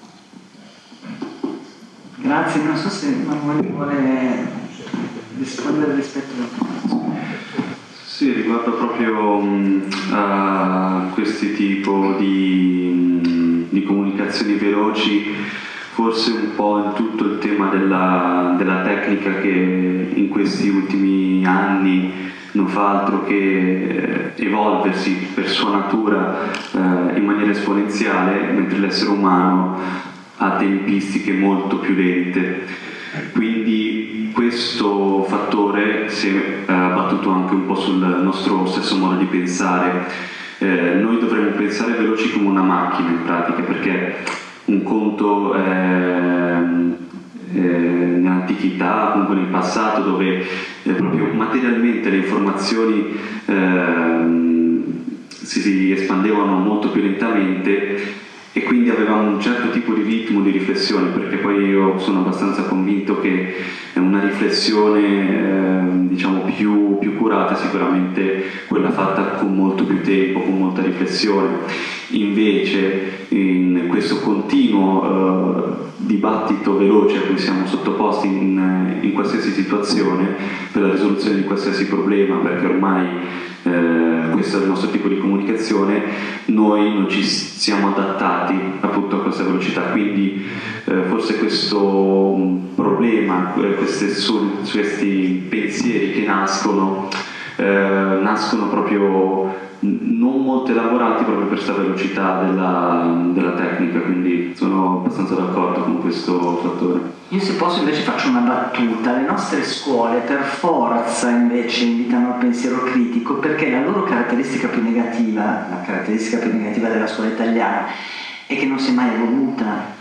Grazie, non so se Manuel vuole rispondere rispetto alla Sì, riguardo proprio um, a questi tipo di, um, di comunicazioni veloci, forse un po' in tutto il tema della, della tecnica che in questi ultimi anni non fa altro che eh, evolversi per sua natura eh, in maniera esponenziale, mentre l'essere umano ha tempistiche molto più lente. Quindi questo questo fattore si è abbattuto anche un po' sul nostro stesso modo di pensare. Eh, noi dovremmo pensare veloci come una macchina in pratica, perché un conto è, è nell'antichità, comunque nel passato, dove eh, proprio materialmente le informazioni eh, si, si espandevano molto più lentamente, e quindi avevamo un certo tipo di ritmo di riflessione, perché poi io sono abbastanza convinto che una riflessione eh, diciamo più, più curata è sicuramente quella fatta con molto più tempo, con molta riflessione. Invece in questo continuo eh, dibattito veloce a cui siamo sottoposti in, in qualsiasi situazione, per la risoluzione di qualsiasi problema, perché ormai Eh, questo è il nostro tipo di comunicazione, noi non ci siamo adattati appunto a questa velocità, quindi eh, forse questo problema, queste, questi pensieri che nascono eh, nascono proprio non molto elaborati proprio per questa velocità della, della tecnica, quindi sono abbastanza d'accordo con questo fattore. Io, se posso, invece faccio una battuta. Le nostre scuole per forza invece invitano al pensiero critico, perché la loro caratteristica più negativa, la caratteristica più negativa della scuola italiana, è che non si è mai evoluta.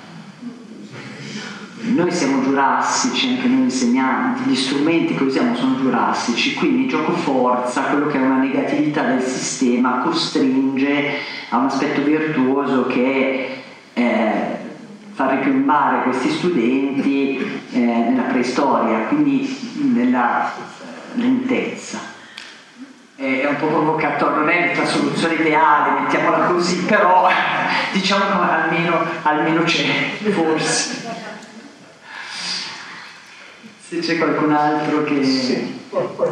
Noi siamo giurassici, anche noi insegnanti, gli strumenti che usiamo sono giurassici, quindi il gioco forza, quello che è una negatività del sistema, costringe a un aspetto virtuoso che eh, fa ripiombare questi studenti eh, nella preistoria, quindi nella lentezza. È un po' provocatorio, non è la soluzione ideale, mettiamola così, però diciamo che almeno, almeno c'è, forse. Se c'è qualcun altro che... Sì, poi, poi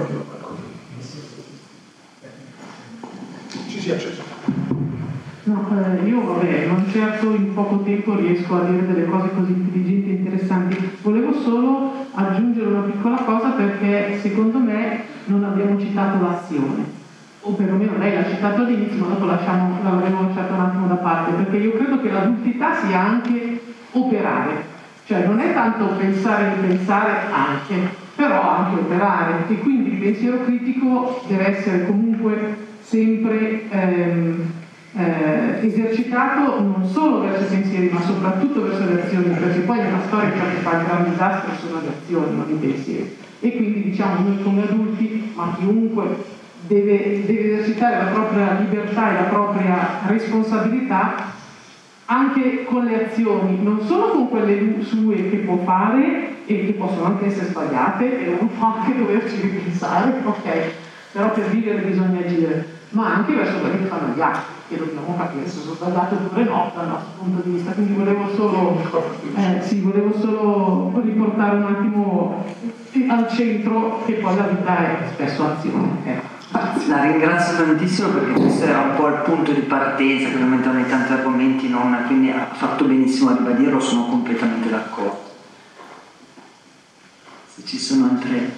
Sì, sì, acceso. No, eh, io vabbè, non certo in poco tempo riesco a dire delle cose così intelligenti e interessanti. Volevo solo aggiungere una piccola cosa, perché secondo me non abbiamo citato l'azione, o perlomeno lei l'ha citato all'inizio, ma dopo lasciamo, l'avremo lasciato un attimo da parte, perché io credo che l'adultità sia anche operare. Cioè non è tanto pensare di pensare anche, però anche operare, e quindi il pensiero critico deve essere comunque sempre ehm, eh, esercitato non solo verso i pensieri, ma soprattutto verso le azioni, perché poi nella storia ciò che fa il gran disastro sono le azioni, non i pensieri. E quindi diciamo noi come adulti, ma chiunque deve, deve esercitare la propria libertà e la propria responsabilità anche con le azioni, non solo con quelle sue che può fare e che possono anche essere sbagliate, e uno può anche doverci ripensare, ok, però per vivere bisogna agire, ma anche verso quelli che fanno gli altri, che dobbiamo capire se sono sbagliate oppure no dal nostro punto di vista. Quindi volevo solo, eh, sì, volevo solo riportare un attimo al centro che poi la vita è spesso azione. Eh. La ringrazio tantissimo, perché questo era un po' il punto di partenza, che ovviamente nei tanti argomenti non, quindi ha fatto benissimo a ribadirlo, sono completamente d'accordo. Se ci sono altre...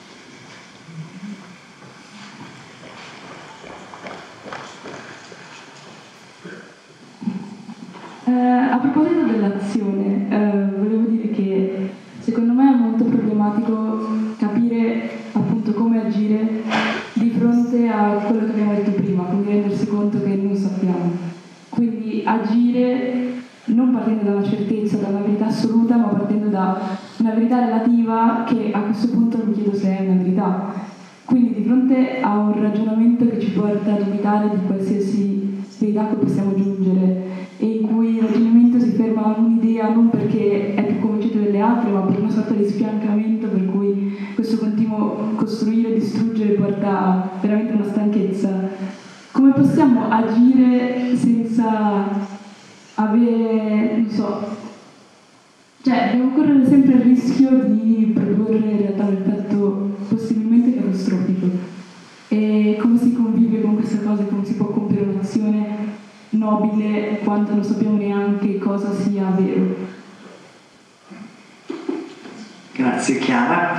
Eh, a proposito dell'azione, eh, volevo dire che secondo me è molto problematico capire appunto come agire di fronte a quello che abbiamo detto prima, quindi rendersi conto che non sappiamo. Quindi agire non partendo da una certezza, da una verità assoluta, ma partendo da una verità relativa, che a questo punto mi chiedo se è una verità. Quindi di fronte a un ragionamento che ci porta a dubitare di qualsiasi verità a cui possiamo giungere, e in cui il ragionamento si ferma a un'idea non perché è più convincente delle altre, ma per una sorta di sfiancamento, per cui questo continuo costruire e distruggere porta a veramente una stanchezza. Come possiamo agire senza avere, non so, cioè dobbiamo correre sempre il rischio di produrre in realtà un effetto possibilmente catastrofico? E come si convive con questa cosa, come si può compiere un'azione nobile quando non sappiamo neanche cosa sia vero? Grazie Chiara.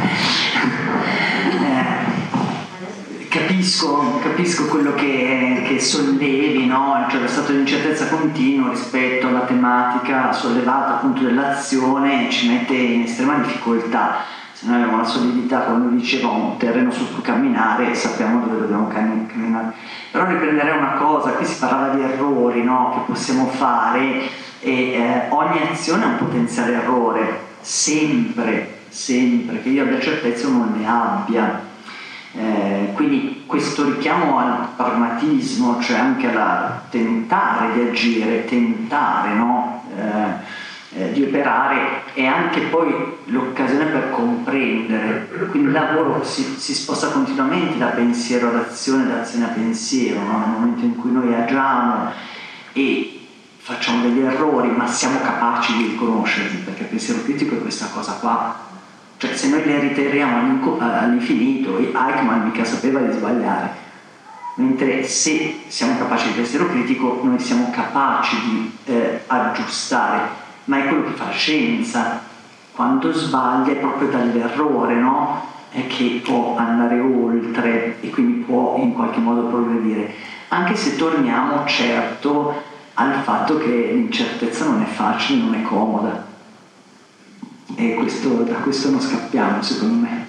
eh, capisco, capisco quello che, che sollevi, no? Cioè lo stato di incertezza continuo rispetto alla tematica sollevata appunto dell'azione ci mette in estrema difficoltà. se noi abbiamo una solidità, come diceva, un terreno su cui camminare e sappiamo dove dobbiamo camminare. Però riprenderei una cosa, qui si parlava di errori, no? Che possiamo fare, e eh, ogni azione è un potenziale errore, sempre, sempre, che io abbia certezza o non ne abbia. Eh, quindi questo richiamo al pragmatismo, cioè anche alla tentare di agire, tentare, no? Eh, eh, di operare, è anche poi l'occasione per comprendere. Quindi il lavoro si, si sposta continuamente da pensiero ad azione, da azione a pensiero, no? Nel momento in cui noi agiamo e facciamo degli errori, ma siamo capaci di riconoscerli, perché il pensiero critico è questa cosa qua. Cioè, se noi le riteriamo all'infinito, Eichmann mica sapeva di sbagliare, mentre se siamo capaci di pensiero critico, noi siamo capaci di eh, aggiustare, ma è quello che fa la scienza. Quando sbaglia è proprio dall'errore, no? È che può andare oltre e quindi può in qualche modo progredire, anche se torniamo certo al fatto che l'incertezza non è facile, non è comoda. E questo, da questo non scappiamo, secondo me.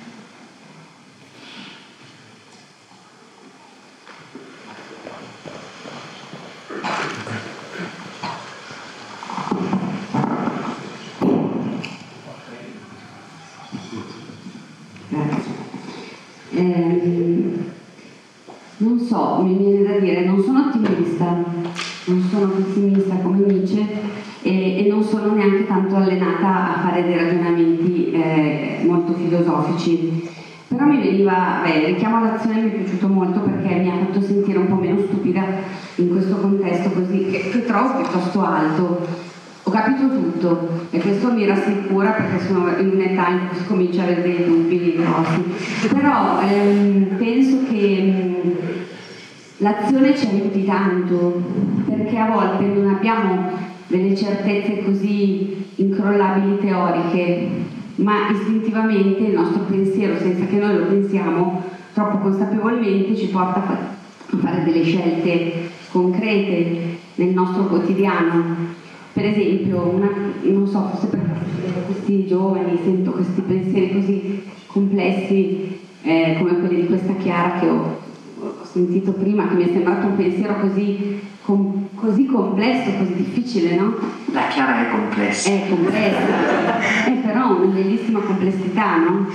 Grazie. Eh, non so, mi viene da dire, non sono ottimista, non sono pessimista come Nietzsche, e, e non sono neanche tanto allenata a fare dei ragionamenti eh, molto filosofici, però mi veniva, beh, il richiamo all'azione mi è piaciuto molto perché mi ha fatto sentire un po' meno stupida in questo contesto così, che, che trovo piuttosto alto. Ho capito tutto e questo mi rassicura perché sono in un'età in cui si comincia a avere dei dubbi grossi, però ehm, penso che mh, l'azione ci aiuti tanto, perché a volte non abbiamo delle certezze così incrollabili teoriche, ma istintivamente il nostro pensiero, senza che noi lo pensiamo troppo consapevolmente, ci porta a fare delle scelte concrete nel nostro quotidiano. Per esempio, una, non so, forse per questi giovani sento questi pensieri così complessi eh, come quelli di questa Chiara che ho, ho sentito prima, che mi è sembrato un pensiero così Com- così complesso, così difficile, no? La Chiara è complessa. È complessa, è però una bellissima complessità, no?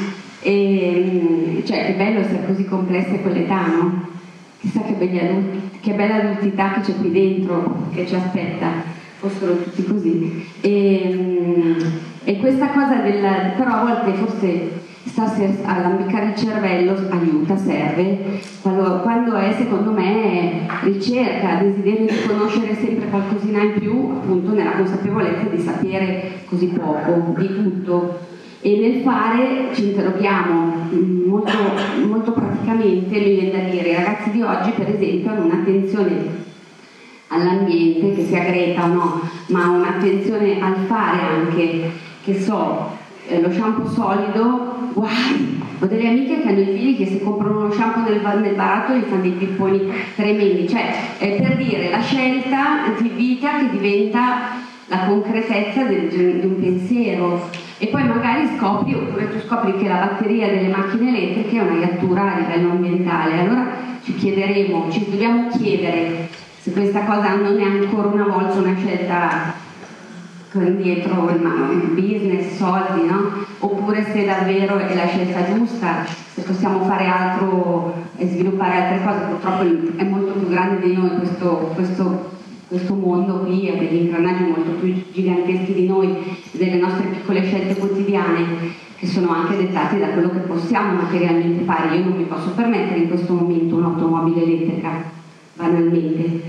E, cioè, che bello essere così complessa a quell'età, no? Chissà che, belli adulti, che bella adultità che c'è qui dentro, che ci aspetta, fossero tutti così. E, e questa cosa del... però a volte forse starsi a allambicare il cervello aiuta, serve, quando, quando è secondo me ricerca, desiderio di conoscere sempre qualcosina in più, appunto nella consapevolezza di sapere così poco di tutto, e nel fare ci interroghiamo molto, molto praticamente. Mi viene da dire, i ragazzi di oggi per esempio hanno un'attenzione all'ambiente, che sia Greta o no, ma un'attenzione al fare anche, che so, eh, lo shampoo solido, guai, ho delle amiche che hanno i figli che se comprano uno shampoo nel, nel barattolo gli fanno dei pipponi tremendi, cioè eh, per dire la scelta di vita che diventa la concretezza del, di un pensiero. E poi magari scopri, oppure tu scopri che la batteria delle macchine elettriche è una iattura a livello ambientale, allora ci chiederemo, ci dobbiamo chiedere se questa cosa non è ancora una volta una scelta con dietro il business, soldi, no? Oppure se davvero è la scelta giusta, se possiamo fare altro e sviluppare altre cose. Purtroppo è molto più grande di noi questo, questo, questo mondo qui, ha degli ingranaggi molto più giganteschi di noi, delle nostre piccole scelte quotidiane che sono anche dettate da quello che possiamo materialmente fare. Io non mi posso permettere in questo momento un'automobile elettrica, banalmente.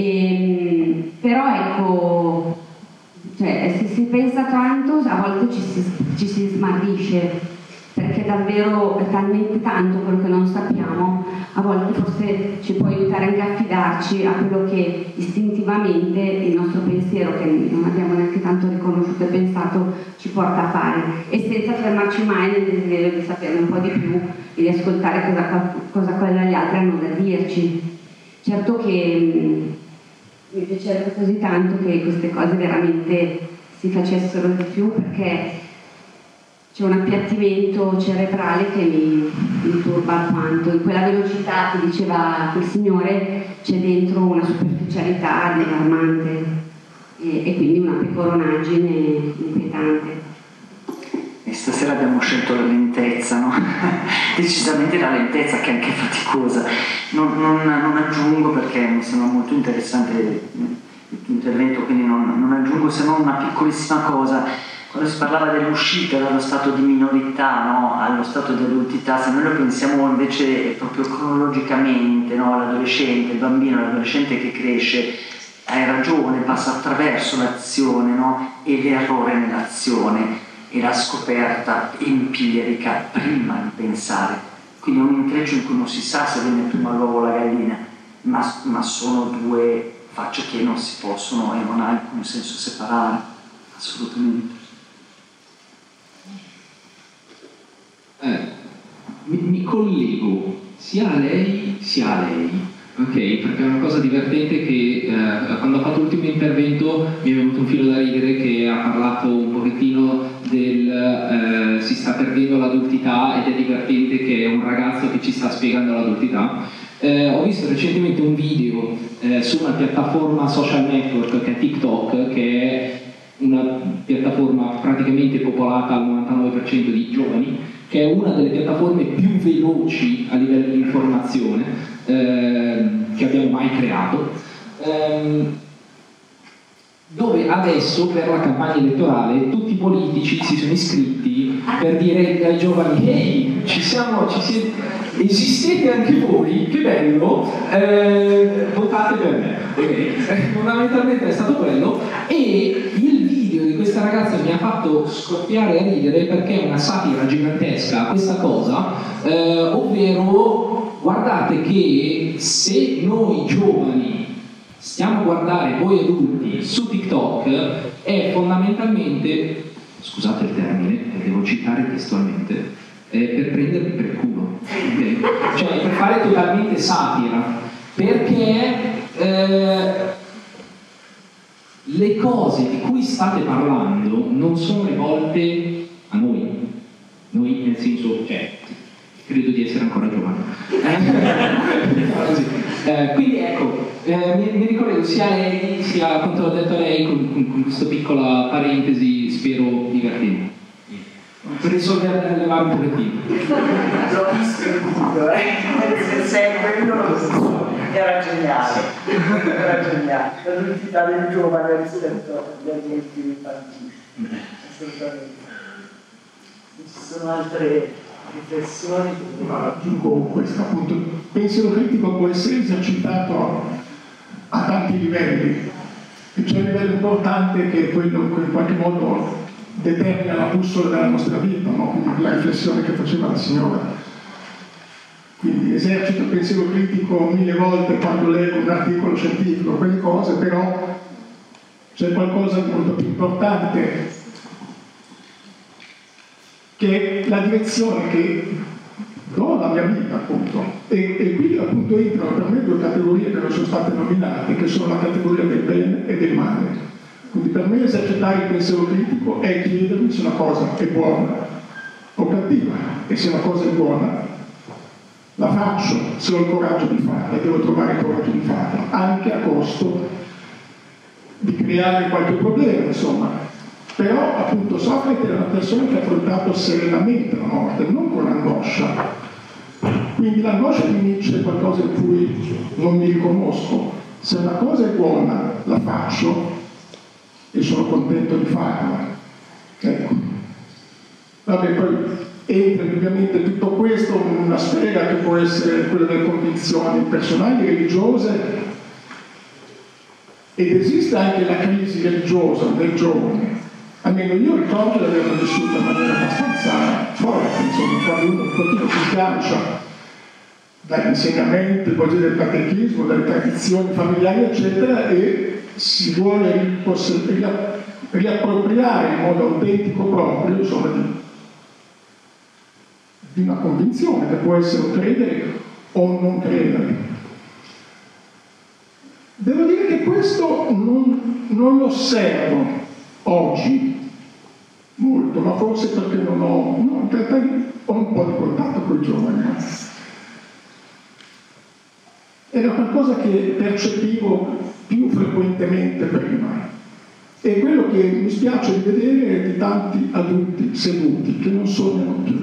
E, però ecco, cioè, se si pensa tanto a volte ci si, ci si smarrisce, perché davvero è talmente tanto quello che non sappiamo, a volte forse ci può aiutare anche a affidarci a quello che istintivamente il nostro pensiero, che non abbiamo neanche tanto riconosciuto e pensato, ci porta a fare, e senza fermarci mai nel desiderio di saperne un po' di più e di ascoltare cosa, cosa quelli gli altri hanno da dirci. Certo che mi piacerebbe così tanto che queste cose veramente si facessero di più, perché c'è un appiattimento cerebrale che mi, mi turba alquanto. In quella velocità che diceva quel signore c'è dentro una superficialità disarmante e, e quindi una pecoronagine inquietante. E stasera abbiamo scelto la lentezza, no? Decisamente la lentezza, che è anche faticosa. Non, non, non aggiungo, perché mi sembra molto interessante il tuo intervento, quindi non, non aggiungo se non una piccolissima cosa. Quando si parlava dell'uscita dallo stato di minorità, no? Allo stato di adultità, se noi lo pensiamo invece proprio cronologicamente, no? L'adolescente, il bambino, l'adolescente che cresce, hai ragione, passa attraverso l'azione, no? E l'errore nell'azione e la scoperta empirica prima di pensare. Quindi è un intreccio in cui non si sa se viene prima l'uovo o la gallina, ma, ma sono due facce che non si possono e non ha alcun senso separare, assolutamente. Eh, mi, mi collego sia a lei sia a lei, ok? Perché è una cosa divertente che eh, quando ha fatto l'ultimo intervento mi è venuto un filo da ridere, che ha parlato un pochettino del eh, si sta perdendo l'adultità, ed è divertente che è un ragazzo che ci sta spiegando l'adultità. Eh, ho visto recentemente un video eh, su una piattaforma social network che è TikTok, che è una piattaforma praticamente popolata al novantanove per cento di giovani, che è una delle piattaforme più veloci a livello di informazione eh, che abbiamo mai creato, ehm, dove adesso per la campagna elettorale tutti i politici si sono iscritti per dire ai giovani: ehi, ci siamo, ci siete, esistete anche voi, che bello, eh, votate per me. Okay. Fondamentalmente è stato quello, e il video di questa ragazza mi ha fatto scoppiare a ridere, perché è una satira gigantesca a questa cosa, eh, ovvero guardate che se noi giovani stiamo a guardare voi adulti su TikTok è fondamentalmente, scusate il termine, devo citare testualmente, è per prendervi per il culo, okay? Cioè per fare totalmente satira, perché eh, le cose di cui state parlando non sono rivolte a noi, noi nel senso, cioè, credo di essere ancora giovane. eh, quindi ecco, eh, mi, mi ricordo sia lei, sia quanto ho detto a lei, con, con, con questa piccola parentesi, spero divertente. Per risolvere, levare un pochettino. L'ho visto il video, eh? Se segue, io lo so. Era geniale, era geniale. L'adultità del giovane rispetto agli adulti infantili. Assolutamente. Ci sono altre riflessioni? Ma aggiungo questo, appunto, il pensiero critico può essere esercitato a tanti livelli, e c'è un livello importante che è quello che in qualche modo determina la bussola della nostra vita, no? Quindi la riflessione che faceva la signora. Quindi esercito il pensiero critico mille volte quando leggo un articolo scientifico, quelle cose, però c'è qualcosa di molto più importante, che è la direzione che do alla mia vita, appunto. E, e qui appunto entrano per me due categorie che non sono state nominate, che sono la categoria del bene e del male. Quindi per me esercitare il pensiero critico è chiedermi se una cosa è buona o cattiva, e se una cosa è buona la faccio, se ho il coraggio di farla, e devo trovare il coraggio di farla, anche a costo di creare qualche problema, insomma. Però appunto Socrate era una persona che ha affrontato serenamente la morte, non con angoscia. Quindi l'angoscia di Nietzsche è qualcosa in cui non mi riconosco. Se una cosa è buona la faccio e sono contento di farla. Ecco. Vabbè, poi entra ovviamente tutto questo in una sfera che può essere quella delle convinzioni personali, religiose, ed esiste anche la crisi religiosa del giovane. Almeno io ricordo di averla vissuta in maniera abbastanza forte, insomma, quando uno un pochino si sgancia dagli insegnamenti, poi del catechismo, dalle tradizioni familiari, eccetera, e si vuole riappropriare in modo autentico proprio, insomma, di, di una convinzione che può essere un credere o un non credere. Devo dire che questo non, non lo osservo oggi molto, ma forse perché non ho, no, in realtà ho un po' di contatto con i giovani. Era qualcosa che percepivo più frequentemente prima. E quello che mi spiace di vedere è di tanti adulti seduti che non sognano più.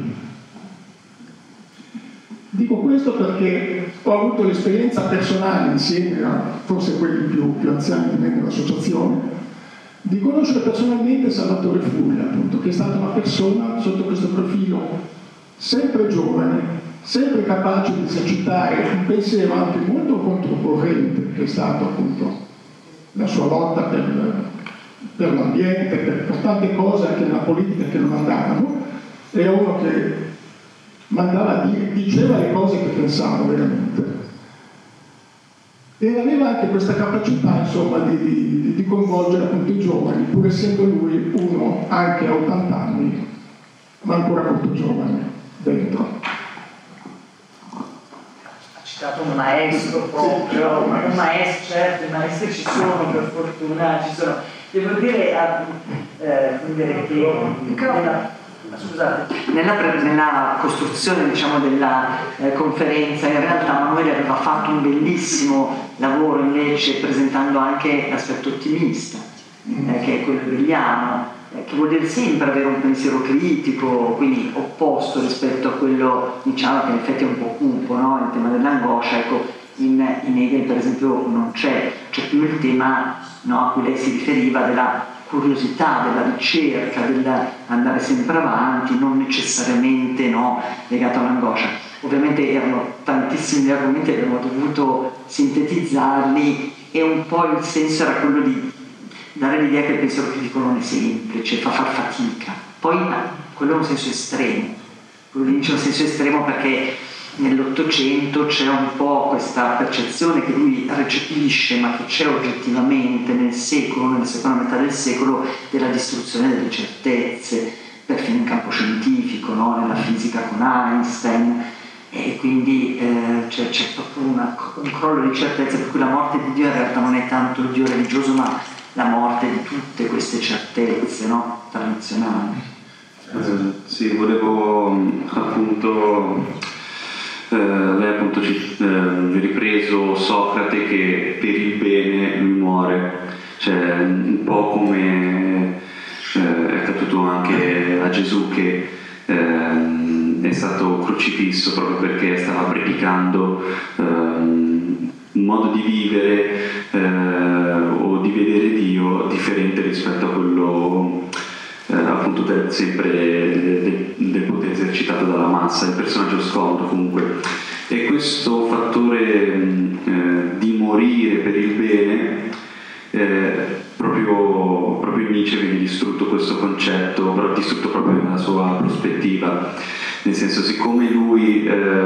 Dico questo perché ho avuto l'esperienza personale, insieme a forse quelli più, più anziani di me nell'associazione, di conoscere personalmente Salvatore Fulla, appunto, che è stata una persona sotto questo profilo sempre giovane, sempre capace di esercitare un pensiero anche molto controcorrente, che è stato appunto la sua lotta per, per l'ambiente, per, per tante cose anche nella politica che non andavano. È uno che mandava a dire, diceva le cose che pensava veramente, e aveva anche questa capacità, insomma, di, di, di coinvolgere appunto i giovani, pur essendo lui uno anche a ottanta anni, ma ancora molto giovane dentro. Ha citato un maestro proprio, un maestro, certo, i maestri ci sono, per fortuna ci sono. Devo dire, eh, dire che nella, scusate, nella, nella costruzione, diciamo, della eh, conferenza, in realtà Manuele aveva fatto un bellissimo lavoro invece presentando anche l'aspetto ottimista, eh, che è quello hegeliano, eh, che vuol dire sempre avere un pensiero critico, quindi opposto rispetto a quello, diciamo, che in effetti è un po' cupo, no? Il tema dell'angoscia. Ecco, in, in Hegel per esempio non c'è, c'è più il tema, no, a cui lei si riferiva, della curiosità, della ricerca, dell'andare sempre avanti, non necessariamente, no, legato all'angoscia. Ovviamente erano tantissimi argomenti, abbiamo dovuto sintetizzarli, e un po' il senso era quello di dare l'idea che il pensiero critico non è semplice, fa far fatica. Poi quello è un senso estremo, quello lì c'è un senso estremo perché nell'Ottocento c'è un po' questa percezione che lui recepisce, ma che c'è oggettivamente nel secolo, nella seconda metà del secolo, della distruzione delle certezze, perfino in campo scientifico, no? Nella fisica con Einstein, e quindi eh, c'è, c'è proprio una, un crollo di certezze, per cui la morte di Dio in realtà non è tanto il Dio religioso, ma la morte di tutte queste certezze, no? Tradizionali. Eh, sì, volevo appunto... Uh, lei appunto ci uh, ripreso Socrate che per il bene lui muore, cioè un po' come uh, è accaduto anche a Gesù, che uh, è stato crocifisso proprio perché stava predicando uh, un modo di vivere uh, o di vedere Dio differente rispetto a quello Eh, appunto del, sempre del, del potere esercitato dalla massa, il personaggio scomodo comunque. E questo fattore eh, di morire per il bene, eh, proprio, proprio in Nietzsche viene distrutto questo concetto, però distrutto proprio nella sua prospettiva, nel senso, siccome lui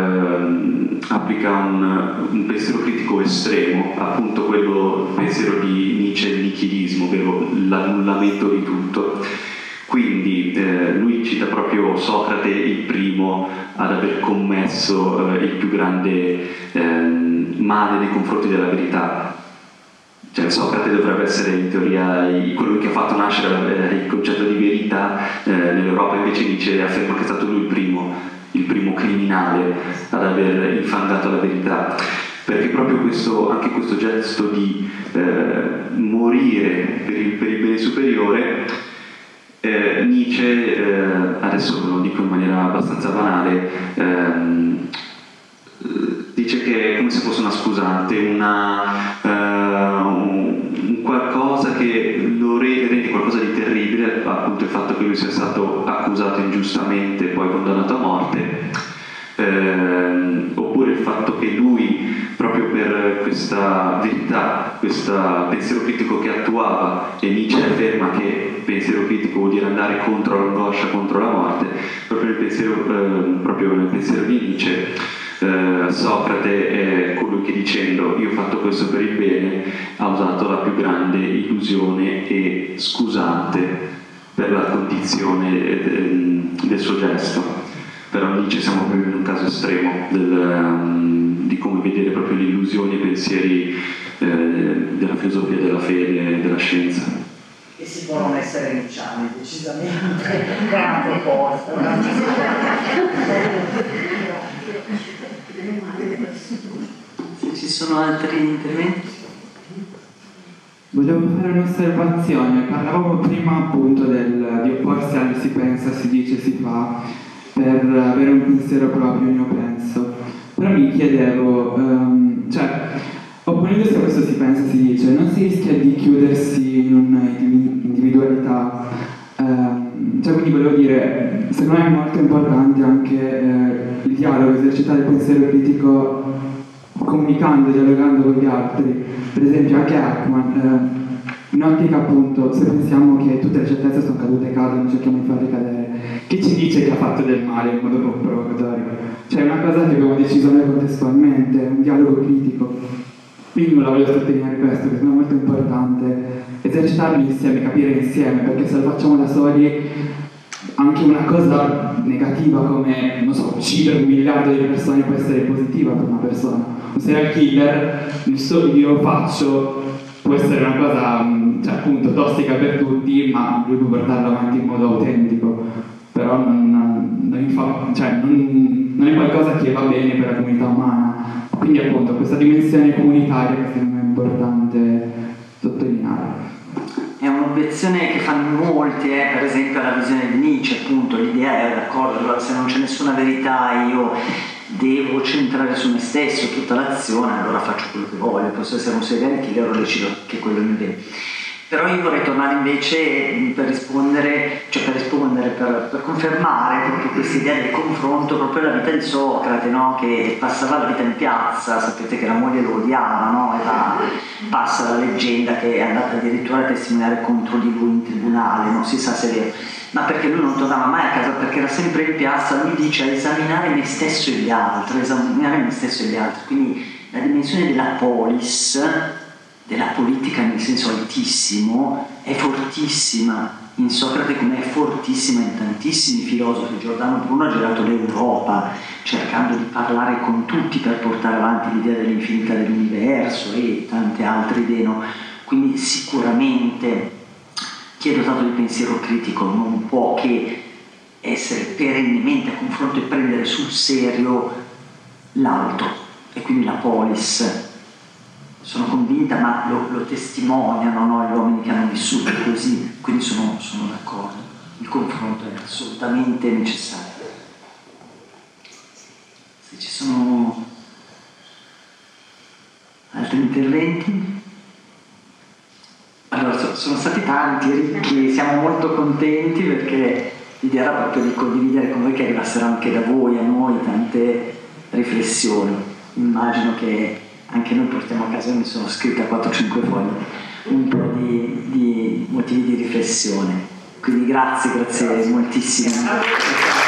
eh, applica un, un pensiero critico estremo, appunto quello il pensiero di Nietzsche, il nichilismo, ovvero l'annullamento di tutto. Quindi eh, lui cita proprio Socrate il primo ad aver commesso eh, il più grande eh, male nei confronti della verità. Cioè Socrate dovrebbe essere in teoria il, quello che ha fatto nascere eh, il concetto di verità eh, nell'Europa, invece dice, afferma che è stato lui il primo, il primo criminale ad aver infangato la verità. Perché proprio questo, anche questo gesto di eh, morire per il, per il bene superiore, Eh, Nietzsche, eh, adesso lo dico in maniera abbastanza banale, ehm, dice che è come se fosse una scusante, una, eh, un, un qualcosa che lo rende qualcosa di terribile, appunto il fatto che lui sia stato accusato ingiustamente e poi condannato a morte, ehm, oppure il fatto che lui, proprio per questa verità, questo pensiero critico che attuava, e Nietzsche afferma che pensiero critico vuol dire andare contro l'angoscia, contro la morte, proprio nel pensiero, eh, proprio nel pensiero di Nietzsche, eh, Socrate è colui che, dicendo io ho fatto questo per il bene, ha usato la più grande illusione e scusante per la condizione del, del suo gesto. Però Nietzsche siamo proprio in un caso estremo del, um, di come vedere proprio le illusioni e i pensieri eh, della filosofia, della fede, della scienza. E si può non essere Nicciani, decisamente è una proposta. Se ci sono altri interventi? Volevo fare un'osservazione, parlavamo prima appunto del, di opporsi al si pensa, si dice, si fa, per avere un pensiero proprio, io penso. Però mi chiedevo, um, cioè, opponendosi a questo si pensa, si dice, non si rischia di chiudersi in un'individualità? Um, cioè, quindi volevo dire, secondo me è molto importante anche eh, il dialogo, esercitare il pensiero critico comunicando, dialogando con gli altri. Per esempio anche Ackman, eh, in ottica appunto, se pensiamo che tutte le certezze sono cadute e cadono, cerchiamo di farle cadere, chi ci dice che ha fatto del male in modo provocatorio? Cioè è una cosa che abbiamo deciso noi contestualmente, un dialogo critico. Quindi non la voglio sottolineare questo, che è molto importante esercitarlo insieme, capire insieme, perché se lo facciamo da soli anche una cosa negativa come, non so, uccidere un miliardo di persone può essere positiva per una persona. Un serial killer, il so io faccio, può essere una cosa, cioè, appunto, tossica per tutti, ma lui può portarla avanti in modo autentico. Però non, non, fa, cioè, non, non è qualcosa che va bene per la comunità umana. Quindi appunto questa dimensione comunitaria che secondo me è importante sottolineare. È un'obiezione che fanno molti, eh, per esempio alla visione di Nietzsche, appunto, l'idea è d'accordo, allora se non c'è nessuna verità io devo centrare su me stesso tutta l'azione, allora faccio quello che voglio, posso essere un serial killer o decido che quello mi bene. Però io vorrei tornare invece per rispondere, cioè per rispondere, per, per confermare proprio questa idea del confronto, proprio la vita di Socrate, no? Che passava la vita in piazza, sapete che la moglie lo odiava, no? E va, passa la leggenda che è andata addirittura a testimoniare contro di lui in tribunale, non si sa se è vero, ma perché lui non tornava mai a casa, perché era sempre in piazza, lui dice a esaminare me stesso e gli altri, esaminare me stesso e gli altri, quindi la dimensione della polis, della politica nel senso altissimo, è fortissima in Socrate come è fortissima in tantissimi filosofi. Giordano Bruno ha girato l'Europa cercando di parlare con tutti per portare avanti l'idea dell'infinità dell'universo e tante altre idee, no? Quindi sicuramente chi è dotato di pensiero critico non può che essere perennemente a confronto e prendere sul serio l'altro, e quindi la polis. Sono convinta, ma lo, lo testimoniano, no, gli uomini che hanno vissuto così, quindi sono, sono d'accordo. Il confronto è assolutamente necessario. Se ci sono altri interventi? Allora, sono stati tanti, ricchi, siamo molto contenti perché l'idea era proprio di condividere con voi, che arrivassero anche da voi a noi tante riflessioni. Immagino che anche noi portiamo a casa, mi sono scritta quattro cinque fogli, un po' di, di motivi di riflessione. Quindi grazie, grazie moltissimo.